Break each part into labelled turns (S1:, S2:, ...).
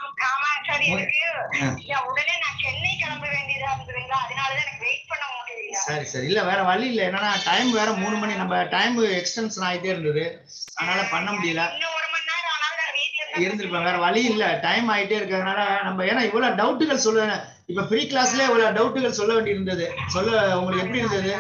S1: ஆமா சார். எனக்கு உடனே நான் சென்னை கிளம்ப வேண்டியதா இருந்ததுங்களா, அதனாலதான் எனக்கு வெயிட் பண்ண முடியல.
S2: சரி சரி. இல்ல வேற வழி இல்ல, என்னன்னா டைம் வேற 3 மணி, நம்ம டைம் எக்ஸ்டென்ஷன் ஆயிட்டே இருந்தது, அதனால பண்ண முடியல.
S1: இன்னும் 1 மணி நேரம் ஆனாலும் நான் வீட்டுல
S2: இருந்திருப்பேன், வேற வழி இல்ல, டைம் ஆயிட்டே இருக்கிறதுனால நம்ம. ஏன்னா இவ்வளவு டவுட்டுகள் சொல்ல, இப்ப ப்ரீ கிளாஸ்ல இவ்வளவு டவுட்டுகள் சொல்ல வேண்டி இருந்தது. சொல்ல உங்களுக்கு எப்படி இருந்தது?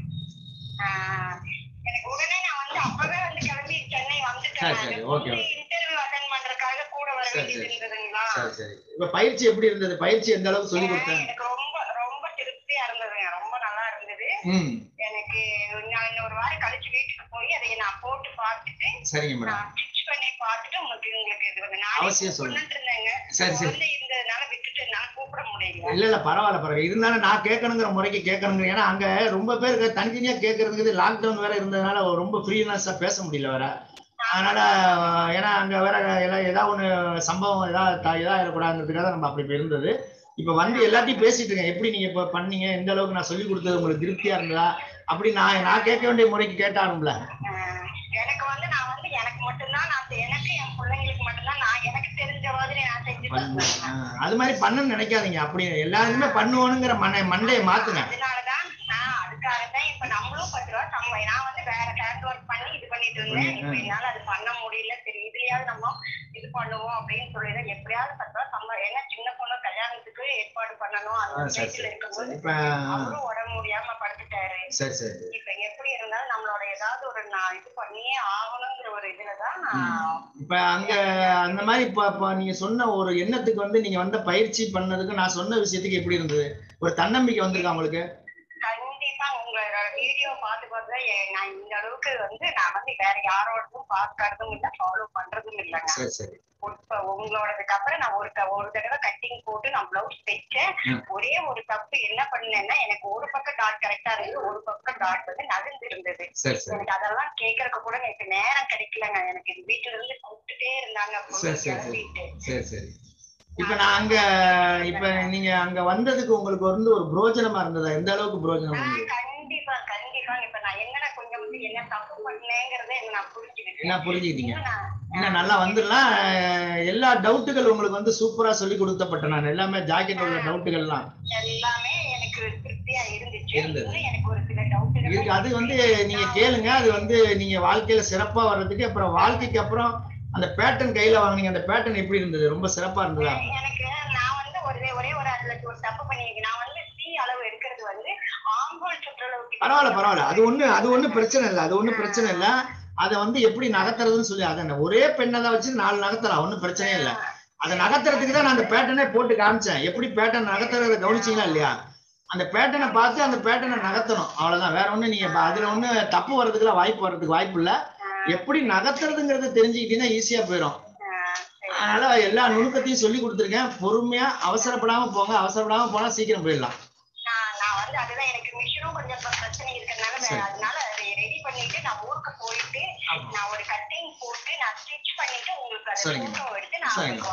S1: எனக்கு உடனே நான் வந்து அப்பவே வந்து கிளம்பி சென்னை வந்துட்டேன்.
S2: சரி ஓகே.
S1: இன்டர்வியூ அட்டெண்ட் பண்றதுக்காக கூட வர வேண்டியது இருந்ததுங்களா.
S2: சரி சரி. இப்ப பயிற்சி எப்படி இருந்தது? பயிற்சி எந்த அளவுக்கு சொல்லி கொடுத்தேன்?
S1: எனக்கு ரொம்ப ரொம்ப திருப்தியா இருந்ததுங்க, ரொம்ப நல்லா இருந்தது. எனக்கு நான் ஒரு வாரம் கழிச்சு வீட்டுக்கு போய் அதை நான் போட்டு பார்த்துட்டு,
S2: சரிங்க மேடம்,
S1: நான் ஸ்டிச் பண்ணி பார்த்துட்டு உங்களுக்கு இது வந்து
S2: அவசியம் சொல்லுங்க.
S1: சரி சரி. இருந்ததுனால விட்டுட்டு நான் கூப்பிட முடியல.
S2: இல்ல இல்ல பரவாயில்ல பரவாயில்ல. இருந்தாலும் நான் கேட்கணுங்கிற முறைக்கு கேட்கணுங்க. ஏன்னா அங்க ரொம்ப பேருக்கு தனித்தனியா கேட்கறதுக்கு லாக்டவுன் வேற இருந்ததுனால ரொம்ப ஃப்ரீனஸா பேச முடியல வேற. அதனால ஏன்னா அங்க வேற ஏதாவது ஒண்ணு சம்பவம் ஏதாவது ஆயிடக்கூடாதுன்றதுக்காக நம்ம அப்படி இருந்தது. இப்ப வந்து எல்லாத்தையும் பேசிட்டு இருக்கேன். எப்படி நீங்க இப்ப பண்ணீங்க, எந்த அளவுக்கு நான் சொல்லி கொடுத்தது உங்களுக்கு திருப்தியா இருந்ததா அப்படி நான் கேட்க வேண்டிய முறைக்கு கேட்டானும்ல.
S1: எனக்கு வந்து நான் வந்து எனக்கு மட்டும்தான், எனக்கு என் பிள்ளைங்களுக்கு மட்டும்தான் நான் எனக்கு தெரிஞ்ச மாதிரி நான் செஞ்சு
S2: அது மாதிரி பண்ணணும்னு நினைக்காதீங்க. அப்படி எல்லாருமே பண்ணுவோனுங்கிற மண்டையை மாத்துங்க.
S1: அதனாலதான் நான் அதுக்காகத்தான் இப்ப நம்மளும் 10 ரூபா சம்பளம், நான் வந்து வேற கேண்ட் ஒர்க் பண்ணி இது பண்ணிட்டு இருந்தேன். இப்ப என்னால அது பண்ண முடியல. சரி இதுலயாவது நம்ம இது பண்ணுவோம் அப்படின்னு சொல்லிதான் எப்படியாவது 10 ரூபா சம்பளம். ஏன்னா சின்ன பொண்ணு கல்யாணத்துக்கு ஏற்பாடு பண்ணணும், அந்த ஸ்டேஜ்ல இருக்கும்போது அவரும் உடம்பு முடியாம படுத்துட்டாரு.
S2: சரி சரி.
S1: இப்ப எப்படி இருந்தாலும் நம்மளோட ஏதாவது ஒரு நான் இது பண்ணியே ஆகணுங்கிற ஒரு இதுலதான்
S2: இப்ப அங்க அந்த மாதிரி இப்ப நீங்க சொன்ன ஒரு எண்ணத்துக்கு வந்து நீங்க வந்த பயிற்சி பண்ணதுக்கு நான் சொன்ன விஷயத்துக்கு எப்படி இருந்தது? ஒரு தன்னம்பிக்கை வந்திருக்கா உங்களுக்கு?
S1: கண்டிப்பா உங்களோட வீடியோ பார்த்து நான் இந்த அளவுக்கு வந்து நான் வந்து வேற யாரோடதும் பார்க்கறதும் இல்ல, ஃபாலோ பண்றதும் இல்லைங்க.
S2: சரி சரி.
S1: இப்ப உங்களோடதுக்கு அப்புறம் நான் ஒரு தடவை கட்டிங் போட்டு நான் பிளவுஸ் தைச்சேன். ஒரே ஒரு தப்பு என்ன பண்ணேன்னா, எனக்கு ஒரு பக்கம் டாட் கரெக்டா இருந்தது, ஒரு பக்கம் டாட் வந்து நகர்ந்து இருந்தது. எனக்கு அதெல்லாம் கேட்கறதுக்கு கூட எனக்கு நேரம் கிடைக்கலங்க. எனக்கு வீட்டுல இருந்து கூப்பிட்டுட்டே இருந்தாங்க.
S2: சரி சரி. இப்ப நான் அங்க இப்ப நீங்க அங்க வந்ததுக்கு உங்களுக்கு வந்து ஒரு பிரோஜனமா இருந்ததா? எந்த அளவுக்கு பிரோஜனம் இருந்தது?
S1: கண்டிப்பா கண்டிப்பா. இப்ப நான் என்னன்னா கொஞ்சம் வந்து என்ன தப்பு பண்ணேங்கிறத நான் புரிஞ்சுக்கிட்டேன்.
S2: என்ன புரிஞ்சுக்கிட்டீங்க? என்ன நல்லா வந்துடலாம். எல்லா டவுட்டுகள் உங்களுக்கு வந்து சூப்பரா சொல்லி கொடுத்தப்பட்ட நான் எல்லாமே ஜாக்கெட் உள்ள டவுட்டுகள்லாம்
S1: எல்லாமே எனக்கு திருப்தியா இருந்துச்சு. எனக்கு ஒரு சில டவுட்டுகள்
S2: இருக்கு. அது வந்து நீங்க கேளுங்க. அது வந்து நீங்க வாழ்க்கையில சிறப்பா வர்றதுக்கு, அப்புறம் வாழ்க்கைக்கு அப்புறம் அந்த பேட்டர்ன் கையில வாங்குனீங்க, அந்த பேட்டர்ன் எப்படி இருந்தது? ரொம்ப சிறப்பா இருந்ததா?
S1: எனக்கு நான் வந்து ஒரே ஒரு அதுல ஒரு தப்பு பண்ணிருக்கேன். நான் வந்து சி அளவு எடுக்கிறது வந்து ஆம்பூல் சுற்றளவுக்கு.
S2: பரவாயில்ல. அது ஒண்ணு பிரச்சனை இல்ல. அது ஒண்ணும் பிரச்சனை இல்ல. அத வந்து எப்படி நகர்த்துறதுன்னு சொல்லி அத ஒரே பெண்ணை தான் வச்சு 4 நகர்த்தலாம், ஒன்னும் பிரச்சனையே இல்ல. அதை நகர்த்துறதுக்கு தான் நான் அந்த பேட்டர்னே போட்டு காமிச்சேன். எப்படி பேட்டர்ன் நகர்த்துறத கவனிச்சீங்களா இல்லையா? அந்த பேட்டர்னை பார்த்து அந்த பேட்டர்னை நகர்த்தணும், அவ்வளவுதான். வேற ஒண்ணு நீங்க அதுல ஒண்ணு தப்பு வர்றதுக்குலாம் வாய்ப்பு இல்ல. எப்படி நகர்த்துறதுங்கிறத தெரிஞ்சுக்கிட்டீங்கன்னா ஈஸியா போயிடும். அதனால எல்லா நுணுக்கத்தையும் சொல்லி கொடுத்துருக்கேன். பொறுமையா அவசரப்படாம போங்க. அவசரப்படாம போனா சீக்கிரம் போயிடலாம்.
S1: நான் வந்து அதுதான் எனக்கு மிஷினும் கொஞ்சம் பிரச்சனை இருக்கிறதுனால அதனால அதை ரெடி பண்ணிட்டு நான் ஊருக்கு போயிட்டு நான் ஒரு கட்டிங் போட்டு நான் ஸ்டிச் பண்ணிட்டு உங்களுக்கு அதை போட்டோ எடுத்து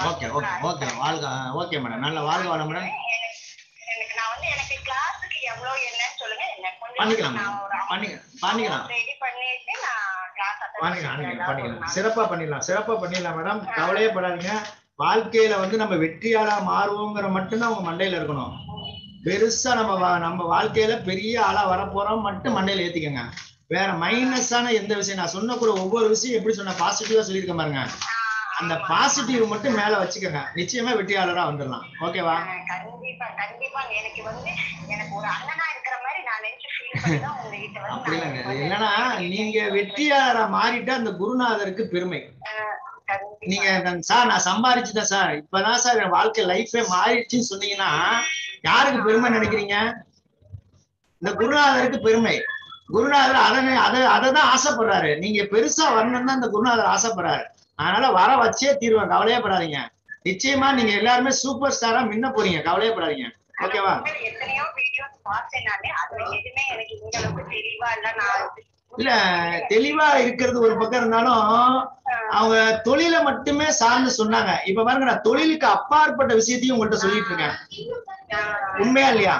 S1: நான்
S2: ஓகே மேடம். நல்ல வாழ்க வளமுடன்.
S1: எனக்கு நான் வந்து எனக்கு கிளாஸுக்கு எவ்வளவு என்னன்னு சொல்லுங்க. என்ன கொஞ்சம்
S2: பண்ணிக்கலாம்
S1: ரெடி பண்ணிட்டு நான்
S2: பண்ணிக்கலாம். சிறப்பா பண்ணிடலாம் மேடம். கவலையே படாதீங்க. வாழ்க்கையில வந்து நம்ம வெற்றியாளா மாறுவோங்கிற மட்டும்தான் உங்க மண்டையில இருக்கணும். பெருசா நம்ம வாழ்க்கையில பெரிய ஆளா வரப்போறோம் மட்டும் மண்டையில ஏத்திக்கங்க. வேற மைனஸான எந்த விஷயம் நான் சொன்ன கூட ஒவ்வொரு விஷயம் எப்படி சொன்ன பாசிட்டிவா சொல்லியிருக்க பாருங்க, அந்த பாசிட்டிவ் மட்டும் மேல வச்சுக்கோங்க. நிச்சயமா வெற்றியாளரா வந்துடலாம். ஓகேவா?
S1: கண்டிப்பா. எனக்கு வந்து எனக்கு ஒரு அண்ணனா இருக்கிற மாதிரி நான் நினைச்சு ஃபீல் பண்ணி தான் உங்ககிட்ட வந்து
S2: அப்படி இல்லைன்னா நீங்க வெற்றியாளரா மாறிட்டா அந்த குருநாதருக்கு பெருமை. நீங்க சார் நான் சம்பாதிச்சுட்டேன் சார், இப்பதான் சார் என் வாழ்க்கை லைஃபே மாறிடுச்சுன்னு சொன்னீங்கன்னா யாருக்கு பெருமை நினைக்கிறீங்க? இந்த குருநாதருக்கு பெருமை. குருநாதர் அததான் ஆசைப்படுறாரு. நீங்க பெருசா வரணும்னு தான் இந்த குருநாதர் ஆசைப்படுறாரு. அதனால வர வச்சே தீர்வேன், கவலையே படாதீங்க. நிச்சயமா நீங்க எல்லாருமே சூப்பர் ஸ்டாரா மின்ன போறீங்க, கவலையே படாதீங்க. ஓகேவா?
S1: எத்தனையோ வீடியோஸ் பார்த்தேன் நானு, அதுல எதுவுமே எனக்கு இந்த அளவுக்கு தெளிவா இல்ல.
S2: இல்ல தெளிவா இருக்கிறது ஒரு பக்கம் இருந்தாலும் அவங்க தொழில மட்டுமே சார்ந்து சொன்னாங்க. இப்ப பாருங்க, நான் தொழிலுக்கு அப்பாற்பட்ட விஷயத்தையும் உங்கள்கிட்ட சொல்லிட்டு இருக்கேன். உண்மையா இல்லையா?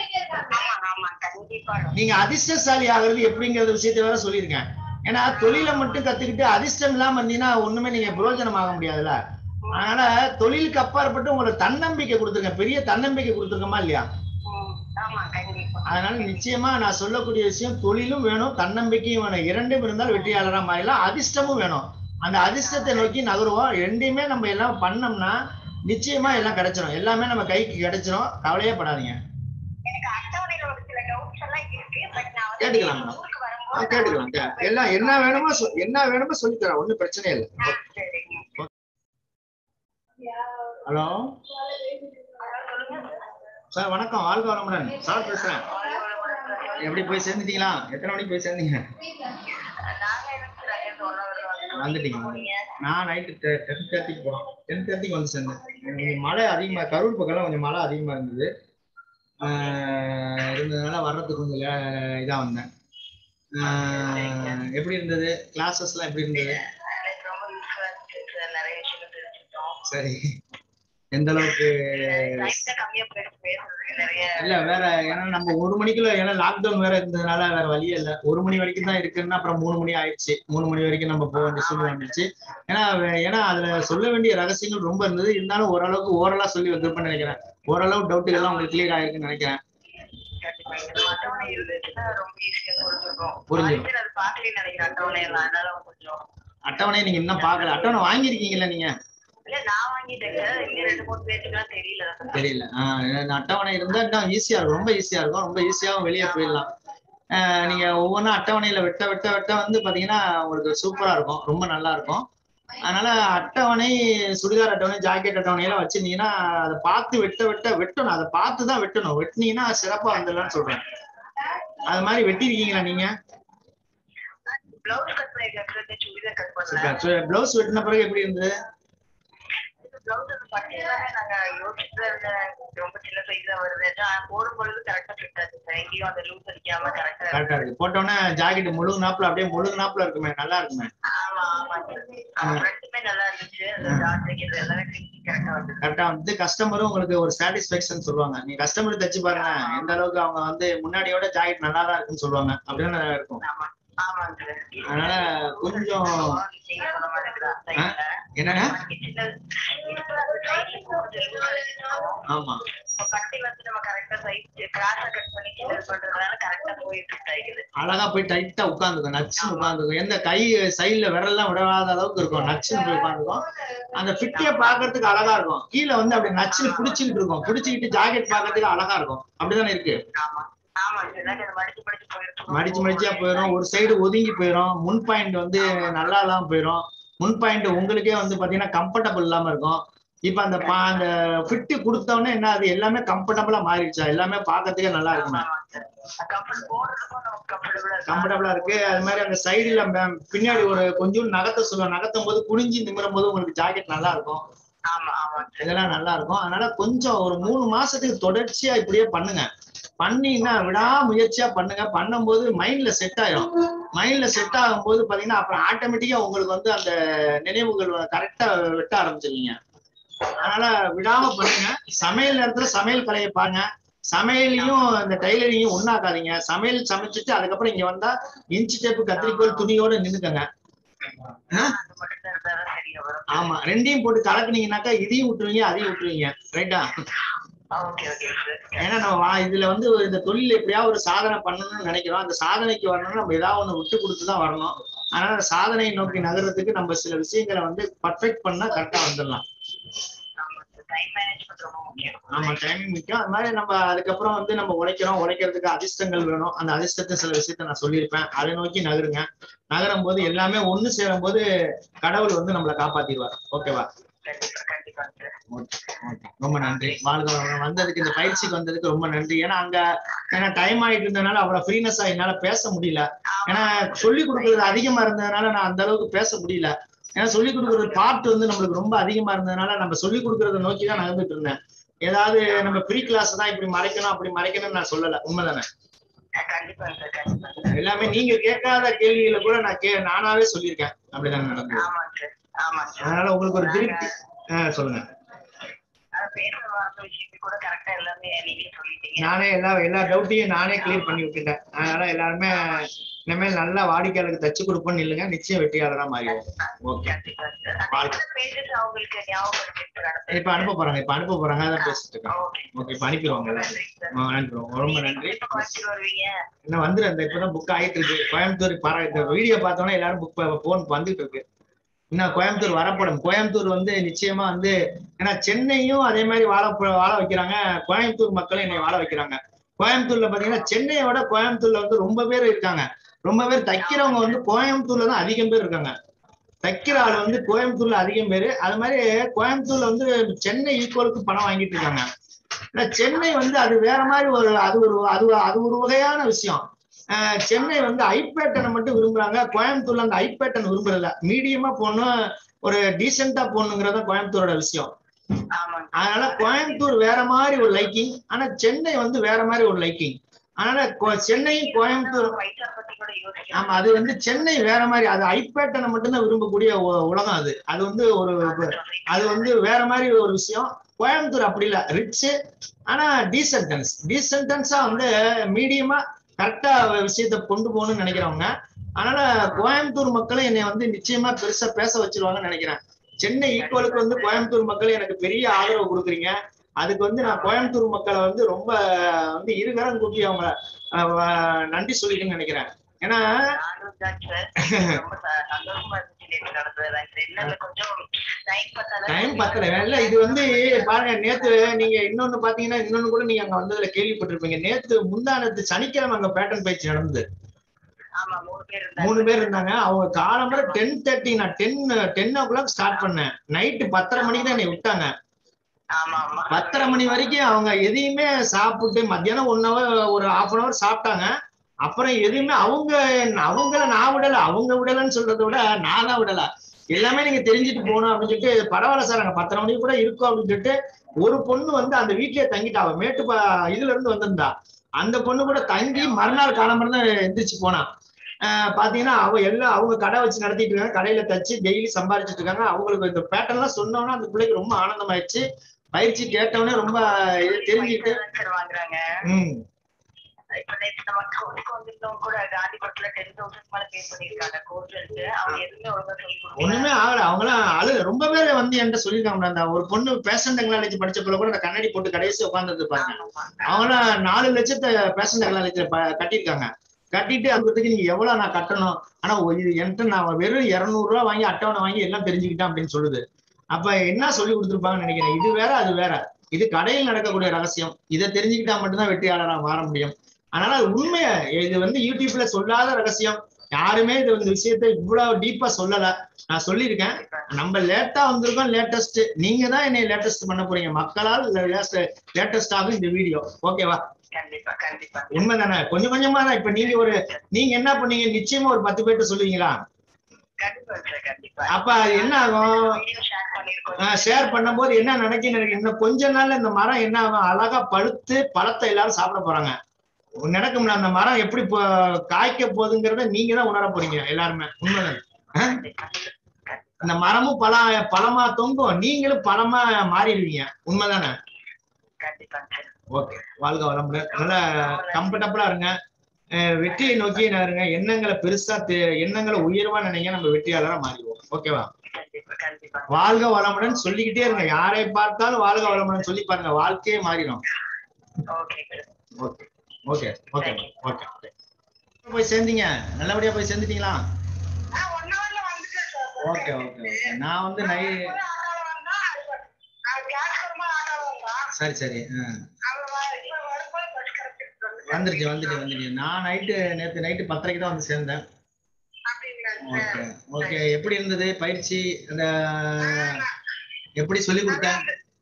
S2: நீங்க அதிர்ஷ்டசாலி ஆகிறது எப்படிங்கிற விஷயத்த வேற சொல்லியிருக்கேன். ஏன்னா தொழிலை மட்டும் கத்துக்கிட்டு அதிர்ஷ்டம் இல்லாம இருந்தீங்கன்னா ஒண்ணுமே நீங்க பிரயோஜனம் ஆக முடியாதுல்ல. அதனால தொழிலுக்கு அப்பாற்பட்டு உங்களுக்கு தன்னம்பிக்கை கொடுத்துருங்க, பெரிய தன்னம்பிக்கை கொடுத்துருக்கோமா இல்லையா? அதனால நிச்சயமா நான் சொல்லக்கூடிய விஷயம், தொழிலும் வேணும் தன்னம்பிக்கையும் வேணும். இரண்டும் இருந்தால் வெற்றியாளரா மாறலாம். அதிர்ஷ்டமும் வேணும். அந்த அதிர்ஷ்டத்தை நோக்கி நகருவோம். ரெண்டையுமே நம்ம எல்லாம் பண்ணோம்னா நிச்சயமா எல்லாம் கிடைச்சிடும். எல்லாமே நம்ம கைக்கு கிடைச்சிடும். கவலையே படாதீங்க. கேட்டுக்கலாம் கேட்டுக்கலாம். எல்லாம் என்ன வேணுமோ சொல்லித்தரேன், ஒன்னும் பிரச்சனை இல்லை. ஹலோ சார், வணக்கம். வாழ்க வளமுடன் சார், பேசுறேன். எப்படி போய் சேர்ந்துட்டீங்களா? எத்தனை மணிக்கு போய் சேர்ந்தீங்க? வந்துட்டீங்க? நான் நைட்டு 10:30 போறோம். 10:30 வந்து சேர்ந்தேன். கொஞ்சம் மழை அதிகமா, கரூர் பக்கம் கொஞ்சம் மழை அதிகமா இருந்தது. இருந்ததுனால வர்றதுக்கு கொஞ்சம் இதா வந்தேன். எப்படி இருந்தது கிளாஸஸ் எல்லாம்? எப்படி இருந்தது? சரி, எந்த அளவுக்கு? இல்ல வேற, ஏன்னா நம்ம 1 மணிக்குள்ள, ஏன்னா லாக்டவுன் வேற இருந்ததுனால வேற வழியே இல்ல. 1 மணி வரைக்கும் தான் இருக்குன்னா அப்புறம் 3 மணி ஆயிடுச்சு. 3 மணி வரைக்கும் நம்ம போக வேண்டிய சூழ்நிலை வந்துச்சு. ஏன்னா அதுல சொல்ல வேண்டிய ரகசியங்கள் ரொம்ப இருந்தது. இருந்தாலும் ஓரளவுக்கு ஓரளா சொல்லி வந்திருப்பேன்னு நினைக்கிறேன். ஓரளவு டவுட்டுகள் எல்லாம் உங்களுக்கு கிளியர் ஆயிருக்குன்னு நினைக்கிறேன். அட்டவணை நீங்க இன்னும் பாக்கல? அட்டவணை வாங்கிருக்கீங்கல்ல நீங்க? தெரியல. அட்டவணை இருந்தா இன்னும் ஈஸியா இருக்கும், ரொம்ப ஈஸியா இருக்கும். ரொம்ப ஈஸியாவும் வெளியே போயிடலாம். நீங்க ஒவ்வொன்றும் அட்டவணையில வெட்ட வெட்ட வெட்ட வந்து பாத்தீங்கன்னா உங்களுக்கு சூப்பரா இருக்கும், ரொம்ப நல்லா இருக்கும். அதனால அட்டவணை, சுடிதார் அட்டவணை, ஜாக்கெட் அட்டவணை எல்லாம் வச்சிருந்தீங்கன்னா அதை பார்த்து வெட்டணும். அதை பார்த்துதான் வெட்டணும். வெட்டினீங்கன்னா சிறப்பா வந்துடலாம்னு சொல்றேன். அது மாதிரி வெட்டிருக்கீங்களா நீங்க? பிளவுஸ் வெட்டின பிறகு எப்படி இருந்தது? போட்டோன்னே ஜாக்கெட் முழுகுனாப்புல அப்படியே முழுகுனாப்புல இருக்குமே, நல்லா இருக்குமே. கரெக்டா வந்து கஸ்டமரும் உங்களுக்கு ஒரு சாட்டிஸ்பேக்ஷன் சொல்லுவாங்க. நீங்க கஸ்டமர் தச்சு பாருங்க, எந்த அளவுக்கு அவங்க வந்து முன்னாடியோட ஜாக்கெட் நல்லா தான் இருக்குன்னு சொல்லுவாங்க. அப்படின்னு இருக்கும். அதனால கொஞ்சம் என்னங்க, ஆமா அழகா போய் டைட்டா உட்காந்துக்கும், நச்சுன்னு உட்காந்துக்கும். எந்த கை சைட்ல விரல்லாம் விடாத அளவுக்கு இருக்கும், நச்சுன்னு போய் உட்காந்துக்கும். அந்த ஃபிட்டிய பாக்குறதுக்கு அழகா இருக்கும். கீழே வந்து அப்படி நச்சுன்னு புடிச்சுக்கிட்டு இருக்கும். புடிச்சுக்கிட்டு ஜாக்கெட் பாக்குறதுக்கு அழகா இருக்கும். அப்படிதானே இருக்கு? மடிச்சா போயிடும். ஒரு சைடு ஒதுங்கி போயிடும். முன் பாயிண்ட் வந்து நல்லா இல்லாம போயிடும். முன் பாயிண்ட் உங்களுக்கே வந்து பாத்தீங்கன்னா கம்ஃபர்டபுள் இல்லாம இருக்கும். இப்ப அந்த ஃபிட் கொடுத்தவொடனே என்ன, அது எல்லாமே கம்ஃபர்டபுளா மாறிடுச்சா? எல்லாமே பாக்கிறதுக்கே நல்லா இருக்குமே, கம்ஃபர்டபுளா இருக்கு. அது மாதிரி அந்த சைடுல பின்னாடி ஒரு கொஞ்சம் நகத்தை சொல்லுவோம், நகத்தும் போது குனிஞ்சு நிமிரும் போது உங்களுக்கு ஜாக்கெட் நல்லா இருக்கும். இதெல்லாம் நல்லா இருக்கும். அதனால கொஞ்சம் ஒரு 3 மாசத்துக்கு தொடர்ச்சியா இப்படியே பண்ணுங்க. பண்ணீங்கன்னா விடாமுயற்சியா பண்ணுங்க. பண்ணும்போது மைண்ட்ல செட் ஆயிடும். மைண்ட்ல செட் ஆகும் போது பாத்தீங்கன்னா அப்புறம் ஆட்டோமேட்டிக்கா உங்களுக்கு வந்து அந்த நினைவுகள் கரெக்டா வெட்ட ஆரம்பிச்சிருவீங்க. அதனால விடாம பண்ணுங்க. சமையல் நேரத்துல சமையல் கலையை பாருங்க. சமையலையும் இந்த டைலரிங்கையும் ஒண்ணாக்காதீங்க. சமையல் சமைச்சிட்டு அதுக்கப்புறம் இங்க வந்தா இன்ச்சு டேப்பு, கத்திரிக்கோள், துணியோட நின்னுக்கங்க. ஆமா, ரெண்டையும் போட்டு கலக்குனீங்கன்னாக்கா இதையும் விட்டுருவீங்க, அதையும் விட்டுருவீங்க. ரைட்டா? ஏன்னா நம்ம இதுல வந்து இந்த தொழில் எப்படியாவது ஒரு சாதனை பண்ணணும்னு நினைக்கிறோம். அந்த சாதனைக்கு வரணும்னா நம்ம ஏதாவது ஒண்ணு விட்டு கொடுத்துதான் வரணும். அதனால சாதனையை நோக்கி நகர்றதுக்கு நம்ம சில விஷயங்களை வந்து பர்ஃபெக்ட் பண்ணா கரெக்டா வந்துடலாம். ஆமா, டைமிங் முக்கியம். அது மாதிரி நம்ம அதுக்கப்புறம் வந்து நம்ம உழைக்கிறதுக்கு அதிர்ஷ்டங்கள் வேணும். அந்த அதிர்ஷ்டத்தை சில விஷயத்த நான் சொல்லியிருப்பேன். அதை நோக்கி நகருங்க. நகரும் போது எல்லாமே ஒண்ணு சேரும் போது கடவுள் வந்து நம்மளை காப்பாத்திடுவார். ஓகேவா? ரொம்ப நன்றி. வாழ்க வந்ததுக்கு, இந்த பயிற்சிக்கு வந்ததுக்கு ரொம்ப நன்றி. ஏன்னா டைம் ஆயிட்டு இருந்ததுனால அவ்வளவு ஃப்ரீனஸா என்னால பேச முடியல. ஏன்னா சொல்லிக் கொடுக்கறது அதிகமா இருந்ததுனால நான் அந்த அளவுக்கு பேச முடியல. ஏன்னா சொல்லிக் கொடுக்கறது பார்ட் வந்து நம்மளுக்கு ரொம்ப அதிகமா இருந்ததுனால நம்ம சொல்லிக் கொடுக்கறத நோக்கி தான் நகர்ந்துட்டு இருந்தேன். ஏதாவது நம்ம ப்ரீ கிளாஸ் தான் இப்படி மறைக்கணும் அப்படி மறைக்கணும்னு நான் சொல்லல. உண்மைதானே? எல்லாமே நீங்க கேட்காத கேள்விகளை கூட நானாவே சொல்லியிருக்கேன். அப்படிதான் நடந்தது. அதனால உங்களுக்கு ஒரு திருப்தி. சொல்லுங்க.
S1: விஷயத்துக்கு கூட கரெக்டா எல்லாமே நீங்களே சொல்லிட்டீங்க.
S2: நானே எல்லா டவுட்டையும் நானே கிளியர் பண்ணி விட்டுட்டேன். அதனால எல்லாருமே இனிமேல் நல்லா வாடிக்கையாளருக்கு தச்சு கொடுப்போம் இல்லைங்க, நிச்சயம் வெற்றியாளரா மாறிடுவோம். ஓகே, இப்ப அனுப்ப போறாங்க அதான் பேசிட்டு இருக்கேன். ஓகே, இப்ப அனுப்பிடுவாங்க. நன்றி, ரொம்ப நன்றி. என்ன வந்துரு அந்த இப்பதான் புக் ஆயிட்டு இருக்கு கோயம்புத்தூர். இந்த வீடியோ பார்த்தோன்னா எல்லாரும் புக் போன் வந்துட்டு இருக்கு. இன்னும் கோயம்புத்தூர் வரப்படும். கோயம்புத்தூர் வந்து நிச்சயமா வந்து, ஏன்னா சென்னையும் அதே மாதிரி வாழ வைக்கிறாங்க, கோயம்புத்தூர் மக்களும் என்னை வாழ வைக்கிறாங்க. கோயம்புத்தூர்ல பாத்தீங்கன்னா சென்னையை விட கோயம்புத்தூர்ல வந்து ரொம்ப பேர் இருக்காங்க. ரொம்ப பேர் தைக்கிறவங்க வந்து கோயம்புத்தூர்ல தான் அதிகம் பேர் இருக்காங்க. தைக்கிற ஆள் வந்து கோயம்புத்தூர்ல அதிகம் பேரு. அது மாதிரி கோயம்புத்தூர்ல வந்து சென்னை ஈக்குவலுக்கு பணம் வாங்கிட்டு இருக்காங்க. சென்னை வந்து அது வேற மாதிரி அது ஒரு வகையான விஷயம். சென்னை வந்து ஐபேட்டனை மட்டும் விரும்புறாங்க, கோயம்புத்தூர்ல அந்த ஐபேட்டன் விரும்புறதில்ல. மீடியமா போடணும், ஒரு டீசெண்டா போடணுங்கிறத கோயம்புத்தூரோட விஷயம். அதனால கோயம்புத்தூர் வேற மாதிரி ஒரு லைக்கிங், ஆனா சென்னை வந்து வேற மாதிரி ஒரு லைக்கிங். அதனால சென்னையும் கோயம்புத்தூர், ஆமா, அது வந்து சென்னை வேற மாதிரி, அது ஐபேட்டனை மட்டும்தான் விரும்பக்கூடிய உலகம். அது வந்து அது வந்து வேற மாதிரி ஒரு விஷயம். கோயம்புத்தூர் அப்படி இல்ல, ரிச் ஆனா டீசென்டன்ஸா வந்து மீடியமா கரெக்டா விஷயத்த கொண்டு போகணும்னு நினைக்கிறவங்க. அதனால கோயம்புத்தூர் மக்களும் என்னை வந்து நிச்சயமா பெருசா பேச வச்சிருவாங்கன்னு நினைக்கிறேன். சென்னை ஈக்குவலுக்கு வந்து கோயம்புத்தூர் மக்கள் எனக்கு பெரிய ஆதரவு கொடுக்குறீங்க. அதுக்கு வந்து நான் கோயம்புத்தூர் மக்களை வந்து ரொம்ப வந்து இருகரம் கூட்டி அவங்க நன்றி சொல்லிக்கணும்னு நினைக்கிறேன். ஏன்னா டைம் பத்தல இல்ல, இது வந்து பாருங்க, நேத்து நீங்க இன்னொன்னு பாத்தீங்கன்னா, இன்னொன்னு கூட நீங்க அங்க வந்ததுல கேள்விப்பட்டிருப்பீங்க. நேத்து முந்தானத்து சனிக்கிழமை அங்க பேட்டன் பயிற்சி நடந்தது. 3 பேர் இருந்தாங்க. அவங்க காலம்பர 10:30, நான் 10 ஸ்டார்ட் பண்ணேன். நைட்டு 10:30 மணிக்கு தான் என்னை விட்டாங்க. 10:30 மணி வரைக்கும் அவங்க எதையுமே சாப்பிட்டு, மத்தியானம் 1 hour ஒரு 1/2 hour சாப்பிட்டாங்க. அப்புறம் எதுவுமே அவங்கள நான் விடல, அவங்க விடலன்னு சொல்றதை விட நான் தான் விடல. எல்லாமே நீங்க தெரிஞ்சுட்டு போகணும் அப்படின்னு சொல்லிட்டு, பரவாயில்ல சார் அங்க 10:30 மணிக்கு கூட இருக்கும் அப்படின்னு சொல்லிட்டு, ஒரு பொண்ணு வந்து அந்த வீட்லயே தங்கிட்டா. அவ இதுல இருந்து வந்திருந்தா. அந்த பொண்ணு கூட தங்கி மறுநாள் காலம்பரம் தான் எந்திரிச்சு போனா. பாத்தீங்கன்னா அவங்க கடை வச்சு நடத்திட்டு இருக்காங்க. கடையில தச்சு டெய்லி சம்பாதிச்சுட்டு இருக்காங்க. அவங்களுக்கு இந்த பேட்டர்ன் எல்லாம் சொன்னோன்னா அந்த பிள்ளைக்கு ரொம்ப ஆனந்தமாயிடுச்சு. பயிற்சி கேட்டவொடனே ரொம்ப தெரிஞ்சுட்டு ஒண்ணுமே ஆகல. அவங்களாம் ரொம்ப பேர் வந்து என்கிட்ட சொல்லியிருக்காங்க. அந்த ஒரு பொண்ணு பேஷன் டெக்னாலஜி படிச்சப்பல கூட அந்த கண்ணாடி போட்டு கடைசி உட்கார்ந்து இருப்பாங்க. அவங்களாம் 4 லட்சத்தை பேஷன் டெக்னாலஜி கட்டியிருக்காங்க. கட்டிட்டு அதுக்கு நீங்க எவ்வளவு நான் கட்டணும், ஆனா என்கிட்ட நான் வெறும் 200 ரூபாய் வாங்கி அட்டவணை வாங்கி எல்லாம் தெரிஞ்சுக்கிட்டேன் அப்படின்னு சொல்லுது. அப்ப என்ன சொல்லி கொடுத்துருப்பாங்கன்னு நினைக்கிறேன். இது வேற அது வேற. இது கடையில் நடக்கக்கூடிய ரகசியம். இதை தெரிஞ்சுக்கிட்டா மட்டும்தான் வெற்றியாளரா மாற முடியும். அதனால உண்மையா இது வந்து யூடியூப்ல சொல்லாத ரகசியம். யாருமே இது இந்த விஷயத்த இவ்வளவு டீப்பா சொல்லல. நான் சொல்லியிருக்கேன். நம்ம லேட்டா வந்திருக்கோம், லேட்டஸ்ட். நீங்க தான் என்னை லேட்டஸ்ட் பண்ண போறீங்க. மக்களால் லேட்டஸ்ட் ஆகும் இந்த வீடியோ. ஓகேவா? உண்மைதானே? கொஞ்சம் கொஞ்சமா தான். இப்ப நீங்க என்ன பண்ணீங்க, நிச்சயமா ஒரு 10 பேர்ட்ட சொல்லுவீங்களா? அப்ப என்ன ஆகும், ஷேர் பண்ணும் போது என்ன நினைக்க, இன்னும் கொஞ்ச நாள்ல இந்த மரம் என்ன ஆகும், அழகா பழுத்து பழத்தை எல்லாரும் சாப்பிட போறாங்க. நடக்கும்ல, அந்த மரம் எப்படி காய்க்க போகுதுங்கிறத நீங்க தான் உணர போறீங்க எல்லாருமே. உண்மைதான். அந்த மரமும் பழமா தொங்கும், நீங்களும் பழமா மாறிடுவீங்க. உண்மைதானே? ஓகே, வாழ்க வளமுடன். நல்லா கம்ஃபர்டபுளா இருங்க. வெற்றியை நோக்கி இருங்க. எண்ணங்களை பெருசா எண்ணங்களை உயர்வா நினைங்க. நம்ம வெற்றியாளரா மாறிடுவோம். ஓகேவா? வாழ்க வளமுடன் சொல்லிக்கிட்டே இருங்க. யாரை பார்த்தாலும் வாழ்க வளமுடன் சொல்லி பாருங்க, வாழ்க்கையே மாறிடும். Okay okay okay okay. போய் சேர்ந்தீங்க, நல்லபடியா போய் சேர்ந்துட்டீங்களா? Okay okay okay. நான் வந்து சரி வந்துருச்சு. நான் நேத்து நைட்டு 10:30 தான் வந்து சேர்ந்தேன். Okay okay. எப்படி இருந்தது பயிற்சி? அந்த எப்படி சொல்லி கொடுத்தேன்?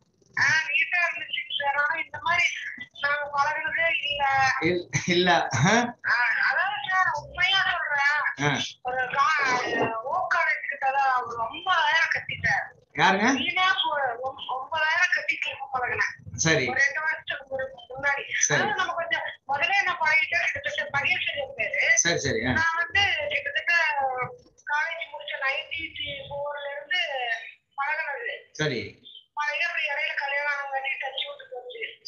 S2: இல்ல யாருங்க? சரி சரி. நான் வந்து கிட்டத்தட்ட காலேஜ் முடிச்ச 94ல இருந்து பழகினது. சரி. இடையில கல்யாணம் பண்ணி தச்சு விட்டு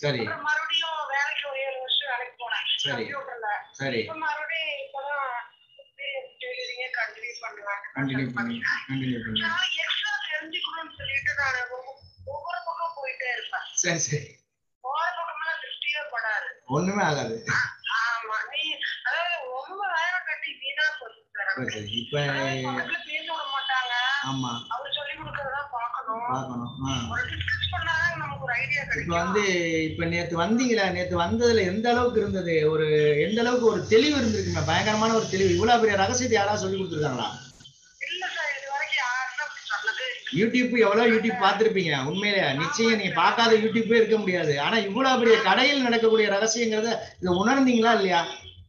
S2: சரி
S1: மறுபடியும் வேலைக்கு ஒரு 7 வருஷம் வேலைக்கு போனேன் கம்ப்யூட்டர்ல.
S2: சரி
S1: மறுபடியும் இப்பதான் கண்டினியூ பண்ணுவேன். எக்ஸ்ட்ரா தெரிஞ்சுக்கணும்னு சொல்லிட்டு நான் ஒவ்வொரு பக்கம் போயிட்டே இருப்பேன்.
S2: சரி சரி
S1: போற பக்கமெல்லாம் திருஷ்டியே படாது,
S2: ஒண்ணுமே ஆகாது.
S1: ஆமா நீ அதாவது ரொம்ப நேரம் கட்டி வீணா போச்சு.
S2: இப்ப
S1: பேச விட மாட்டாங்க.
S2: ஆமா
S1: அவர் சொல்லி கொடுக்கறதா பாக்கணும். நமக்கு ஒரு ஐடியா
S2: இப்ப
S1: கிடைக்கும்.
S2: வந்து இப்ப நேத்து வந்தீங்களா, நேத்து வந்ததுல எந்த அளவுக்கு இருந்தது, எந்த அளவுக்கு ஒரு தெளிவு இருந்திருக்குங்க, பயங்கரமான ஒரு தெளிவு. இவ்வளவு பெரிய ரகசியத்தை யாராவது சொல்லி கொடுத்துருக்காங்களா?
S1: இல்ல சார், இது வரைக்கும் யாருமே அப்படி சொன்னது.
S2: யூடியூப் எவ்வளவு யூடியூப் பார்த்திருப்பீங்க, உண்மையிலே நிச்சயம் நீங்க பார்க்காத யூடியூப்பே இருக்க முடியாது. ஆனா இவ்வளவு பெரிய கடையில் நடக்கக்கூடிய ரகசியங்கிறத இதை உணர்ந்தீங்களா இல்லையா?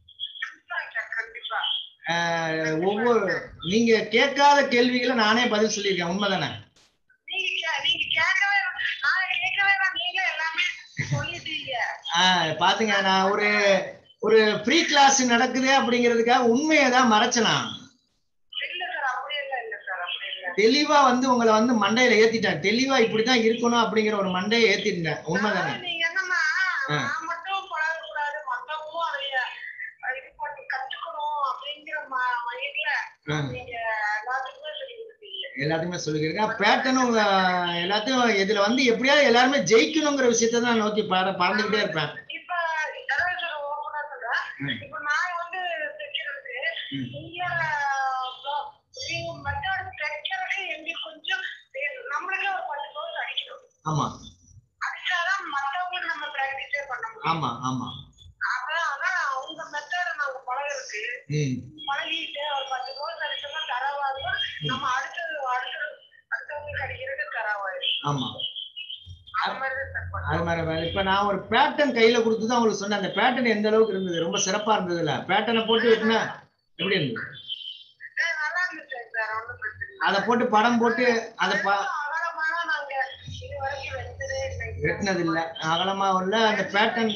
S2: ஒவ்வொரு நீங்க கேட்காத கேள்விகளை நானே பதில் சொல்லியிருக்கேன், உண்மைதானே? பாத்துங்க, நான் ஒரு ஃப்ரீ கிளாஸ் நடக்குது அப்படிங்கிறதுக்காக உண்மையதான் மறைச்சனா? தெளிவா வந்து உங்களை வந்து மண்டையில ஏத்திட்டேன். தெளிவா இப்படித்தான் இருக்கணும் அப்படிங்கிற ஒரு மண்டையை ஏத்திட்டேன், உண்மைதானே? எல்லாத்தையுமே சொல்லிக்கிறேன். பேட்டர்னும் எல்லாத்தையும் இதுல வந்து எப்படியாவது எல்லாருமே ஜெயிக்கணுங்கிற விஷயத்த தான் நோக்கி பறந்துகிட்டே இருப்பேன். ஆமா ஆமா ஆமா
S1: பழகிட்டு ஒரு 10 கோர்ஸ் அடிச்சோம்னா தரவாகும். நம்ம அடுத்தது கிடைக்கிறது தரவாயிடும்.
S2: ஆமா அது மாதிரி இப்ப நான் ஒரு பேட்டர்ன் கையில கொடுத்துதான் உங்களுக்கு சொன்னேன். அந்த பேட்டர்ன் எந்த அளவுக்கு இருந்தது? ரொம்ப சிறப்பா இருந்தது இல்ல? பேட்டர்னை போட்டு வெட்டினா எப்படி இருந்தது?
S1: நல்லா இருந்துச்சு சார், ஒன்றும் பிரச்சனை இல்லை.
S2: அதை போட்டு படம் போட்டு அதை வெட்டினது இல்ல, அகலமா இல்ல. அந்த பேட்டர்ன்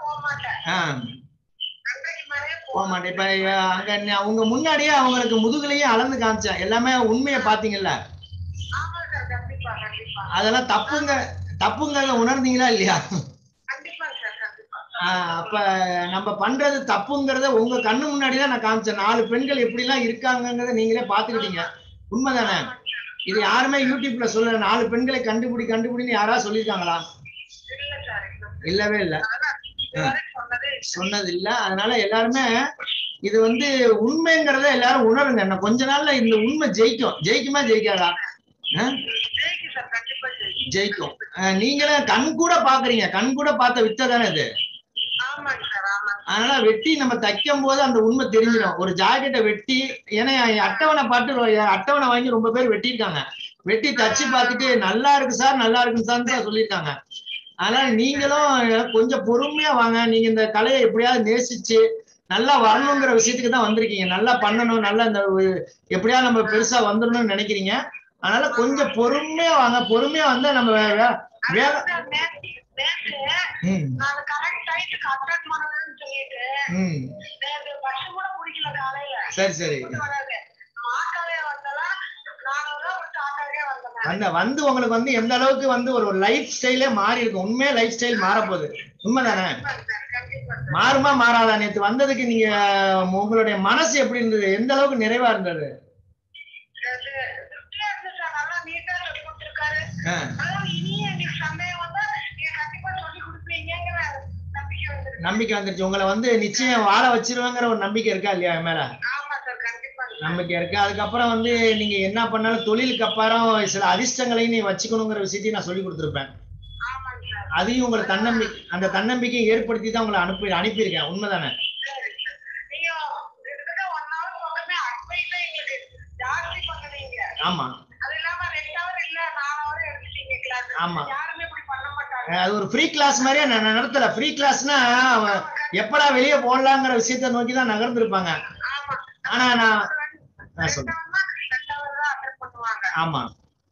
S2: போக மாட்டேன். இப்ப அங்க அவங்க முன்னாடியே அவங்களுக்கு முதுகுலையும் அளந்து காமிச்சேன், எல்லாமே உண்மையை பாத்தீங்கல்ல? அதெல்லாம் தப்புங்கிறத உணர்ந்தீங்களா இல்லையா? அப்ப நம்ம பண்றது தப்புங்கிறத உங்க கண்ணு முன்னாடிதான் நான் காமிச்சேன். 4 பெண்கள் எப்படி எல்லாம் இருக்காங்கிறத நீங்களே பாத்துக்கிட்டீங்க, உண்மைதானே? இது யாருமே யூடியூப்ல சொல்ல 4 பெண்களை கண்டுபிடின்னு யாராவது சொல்லியிருக்காங்களா? இல்லவே இல்ல, சொன்னது இல்ல. அதனால எல்லாருமே இது வந்து உண்மைங்கிறத எல்லாரும் உணருங்க. என்ன கொஞ்ச நாள்ல இந்த உண்மை ஜெயிக்குமா ஜெயிக்காதா? ஜெயிக்கும். நீங்களே கண் கூட பாக்குறீங்க, கண் கூட பார்த்த வித்தை தானே இது. அதனால வெட்டி நம்ம தைக்கும் போது அந்த உண்மை தெரிஞ்சிடும். ஒரு ஜாக்கெட்டை வெட்டி, ஏன்னா அட்டவணை வாங்கி ரொம்ப பேர் வெட்டியிருக்காங்க. வெட்டி தச்சு பார்த்துட்டு நல்லா இருக்கு சார், நல்லா இருக்குன்னு சார் சொல்லியிருக்காங்க. அதனால நீங்களும் கொஞ்சம் பொறுமையா வாங்க. நீங்க இந்த கலையை எப்படியாவது நேசிச்சு நல்லா வரணுங்கிற விஷயத்துக்கு தான் வந்திருக்கீங்க. நல்லா பண்ணணும், நல்லா இந்த எப்படியாவது நம்ம பெருசா வந்துடணும்னு நினைக்கிறீங்க. அதனால கொஞ்சம் பொறுமையா வாங்க. பொறுமையா வந்தா நம்ம வேலை சரி சரி வந்து உங்களுக்கு வந்து எந்த அளவுக்கு வந்து ஒரு லைஃப் ஸ்டைலே மாறி இருக்கும். உண்மையா லைஃப் ஸ்டைல் மாறப்போகுது, உண்மைதானே? மாறுமா மாறாதா? நேற்று வந்ததுக்கு நீங்க உங்களுடைய மனசு எப்படி இருந்தது? எந்த அளவுக்கு நிறைவா இருந்தது? நம்பிக்கை வந்துருச்சு. உங்களை வந்து நிச்சயம் வாழ வச்சிருவாங்கிற ஒரு நம்பிக்கை இருக்கா இல்லையா மேல? நம்பிக்கை இருக்கு. அதுக்கப்புறம் வந்து நீங்க என்ன பண்ணாலும் தொழிலுக்கு அப்புறம் சில அதிர்ஷ்டங்களையும் நீ வச்சுக்கணுங்கிற விஷயத்தையும் நான் சொல்லி கொடுத்துருப்பேன். அதையும் உங்களை அந்த தன்னம்பிக்கையை ஏற்படுத்தி தான் உங்களை அனுப்பியிருக்கேன், உண்மைதானே? ஆமா ஆமா, அது ஒரு ஃப்ரீ கிளாஸ் மாதிரியே நான் நடத்தல. ஃப்ரீ கிளாஸ்னா எப்படா வெளியே போடலாங்கிற விஷயத்த நோக்கிதான் நகர்ந்துருப்பாங்க. ஆனா நான் சொல்றேன், ஆமா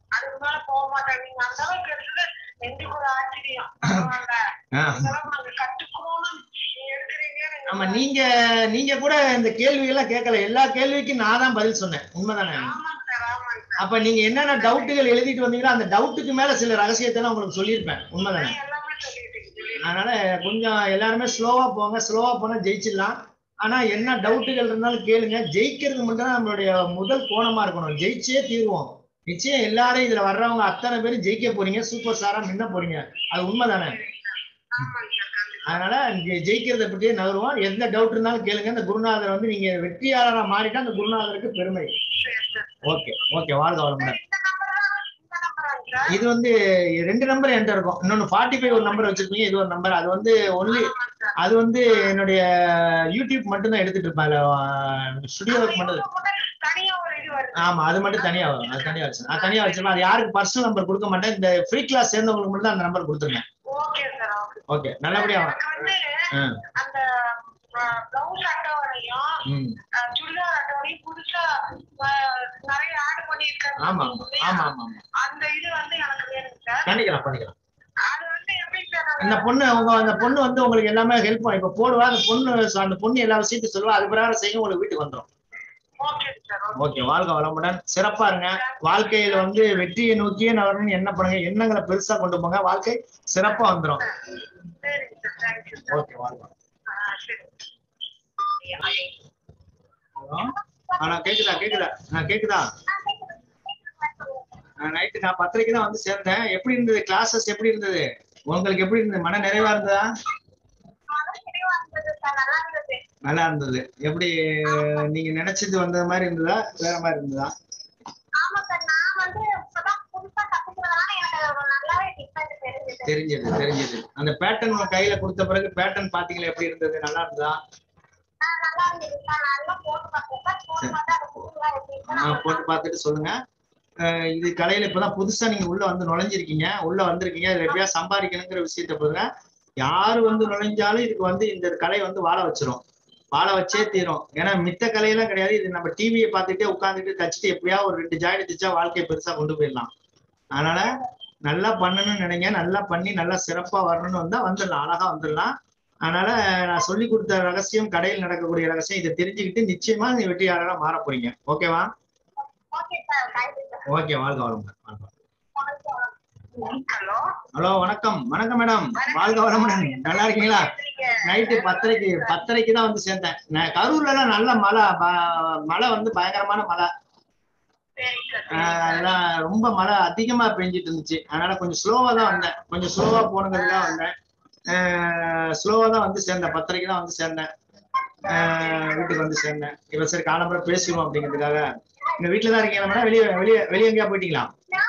S2: ஆமா, நீங்க கூட இந்த கேள்விகளை கேட்கல. எல்லா கேள்விக்கும் நான் தான் பதில் சொன்னேன், உண்மைதானே? அப்ப நீங்க என்னென்ன டவுட்டுகள் எழுதிட்டு வந்தீங்களோ அந்த டவுட்டுக்கு மேல சில ரகசியத்தை உங்களுக்கு சொல்லியிருப்பேன், உண்மைதானே? அதனால கொஞ்சம் எல்லாருமே ஸ்லோவா போங்க, ஸ்லோவா போனா ஜெயிச்சிடலாம். ஆனா என்ன டவுட்டுகள் இருந்தாலும் கேளுங்க. ஜெயிக்கிறது மட்டும் தான் நம்மளுடைய முதல் கோணமா இருக்கணும். ஜெயிச்சே தீர்வோம். நிச்சயம் எல்லாரும் இதுல வர்றவங்க அத்தனை பேரும் ஜெயிக்க போறீங்க, சூப்பர் ஸ்டாரா மின்ன போறீங்க. அது உண்மைதானே? அதனால ஜெயிக்கிறத பற்றியே நகருவோம். எந்த டவுட் இருந்தாலும் கேளுங்க. இந்த குருநாதர் வந்து நீங்க வெற்றியாளரா மாறிட்டா அந்த குருநாதருக்கு பெருமை. ஓகே ஓகே, வாழ்க வளமுடன். இது வந்து 2 நம்பர் என்கிட்ட இருக்கும். இன்னொன்னு 45 ஒரு நம்பர் வச்சிருப்பீங்க, இது ஒரு நம்பர். அது வந்து ஒன்லி அது வந்து என்னுடைய யூடியூப் மட்டும் தான் எடுத்துட்டு இருப்பேன். ஸ்டுடியோவுக்கு மட்டும். ஆமா, அது மட்டும் தனியா வரும். அது தனியா வச்சு அது தனியா வச்சிருப்பேன். அது யாருக்கு பர்சனல் நம்பர் கொடுக்க மாட்டேன். இந்த ஃப்ரீ கிளாஸ் சேர்ந்தவங்களுக்கு மட்டும் தான் அந்த நம்பர் கொடுத்துருங்க. ஓகே, நல்லபடியா
S1: அந்த பிளவுஸ் அட்டவணையும் சுடிதார் அட்டவணையும் புதுசா நிறைய ஆட் பண்ணிருக்காங்க.
S2: ஆமா ஆமா ஆமா,
S1: அந்த இது வந்து எனக்கு வேணும் சார்.
S2: பண்ணிக்கலாம். அது வந்து எப்படி சார் அந்த பொண்ணு வந்து உங்களுக்கு எல்லாமே ஹெல்ப் பண்ணும். இப்ப போடுவா அந்த பொண்ணு எல்லா விஷயத்தையும் சொல்லுவா. அது பிரகாரம் செய்யும், உங்களுக்கு வீட்டுக்கு வந்துடும். ஓகே, வாழ்க வளமுடன். சிறப்பா இருங்க. வாழ்க்கையில வந்து வெற்றியை நோக்கியே நகரணும்னு என்ன பண்ணுங்க, எண்ணங்களை பெருசா கொண்டு போங்க, வாழ்க்கை சிறப்பா வந்துடும். ஓகே, வாழ்க. ஆனா கேக்குதா? நைட்டு நான் 10:30 தான் வந்து சேர்ந்தேன். எப்படி இருந்தது கிளாஸஸ்? எப்படி இருந்தது உங்களுக்கு? எப்படி இருந்தது? மன நிறைவா இருந்ததா? நல்லா இருந்தது. எப்படி நீங்க நினைச்சது வந்த மாதிரி இருந்ததா, வேற மாதிரி இருந்ததா? தெரிஞ்சது. அந்த பேட்டர்ன் கையில கொடுத்த பிறகு பேட்டர்ன் பாத்தீங்களா, எப்படி இருந்தது? நல்லா இருந்ததா? போட்டு பார்த்துட்டு சொல்லுங்க. இது கலையில இப்பதான் புதுசா நீங்க உள்ள வந்து நுழைஞ்சிருக்கீங்க, உள்ள வந்திருக்கீங்க. இதுல எப்படியா சம்பாதிக்கணுங்கிற விஷயத்த போதுங்க. யாரு வந்து நுழைஞ்சாலும் இதுக்கு வந்து இந்த கலை வந்து வாழ வச்சே தீரும். ஏன்னா மித்த கலையெல்லாம் கிடையாது. இது நம்ம டிவியை பார்த்துட்டே உட்காந்துட்டு தச்சுட்டு எப்படியா ஒரு 2 ஜாயிண்ட் தச்சா வாழ்க்கையை பெருசா கொண்டு போயிடலாம். அதனால நல்லா பண்ணணும்னு நினைங்க. நல்லா பண்ணி நல்லா சிறப்பா வரணும்னு வந்தா வந்துடலாம், அழகா வந்துடலாம். அதனால நான் சொல்லி கொடுத்த ரகசியம், கடையில் நடக்கக்கூடிய ரகசியம், இதை தெரிஞ்சுக்கிட்டு நிச்சயமா நீங்க வெற்றியாளரா மாற போறீங்க. ஓகேவா? ஓகே, வாழ்க வளமுடன். ஹலோ, வணக்கம் மேடம். வாழ்க வளமுடன். நல்லா இருக்கீங்களா? நைட்டு 10:30 தான் வந்து சேர்ந்தேன். நான் கரூர்ல எல்லாம் நல்ல மழை வந்து பயங்கரமான மழை. அதெல்லாம் ரொம்ப மழை அதிகமா பெஞ்சிட்டு இருந்துச்சு. அதனால கொஞ்சம் ஸ்லோவா தான் வந்தேன். கொஞ்சம் ஸ்லோவா போனதுதான் வந்தேன். ஸ்லோவா தான் வந்து சேர்ந்தேன். 10:30 தான் வந்து சேர்ந்தேன். வீட்டுக்கு வந்து சேர்ந்தேன். இப்ப சரி காலம்புற பேசிடுவோம் அப்படிங்கிறதுக்காக. இந்த வீட்டுலதான் இருக்கீங்களா மேடம்? வெளியே எங்கேயா போயிட்டீங்களா?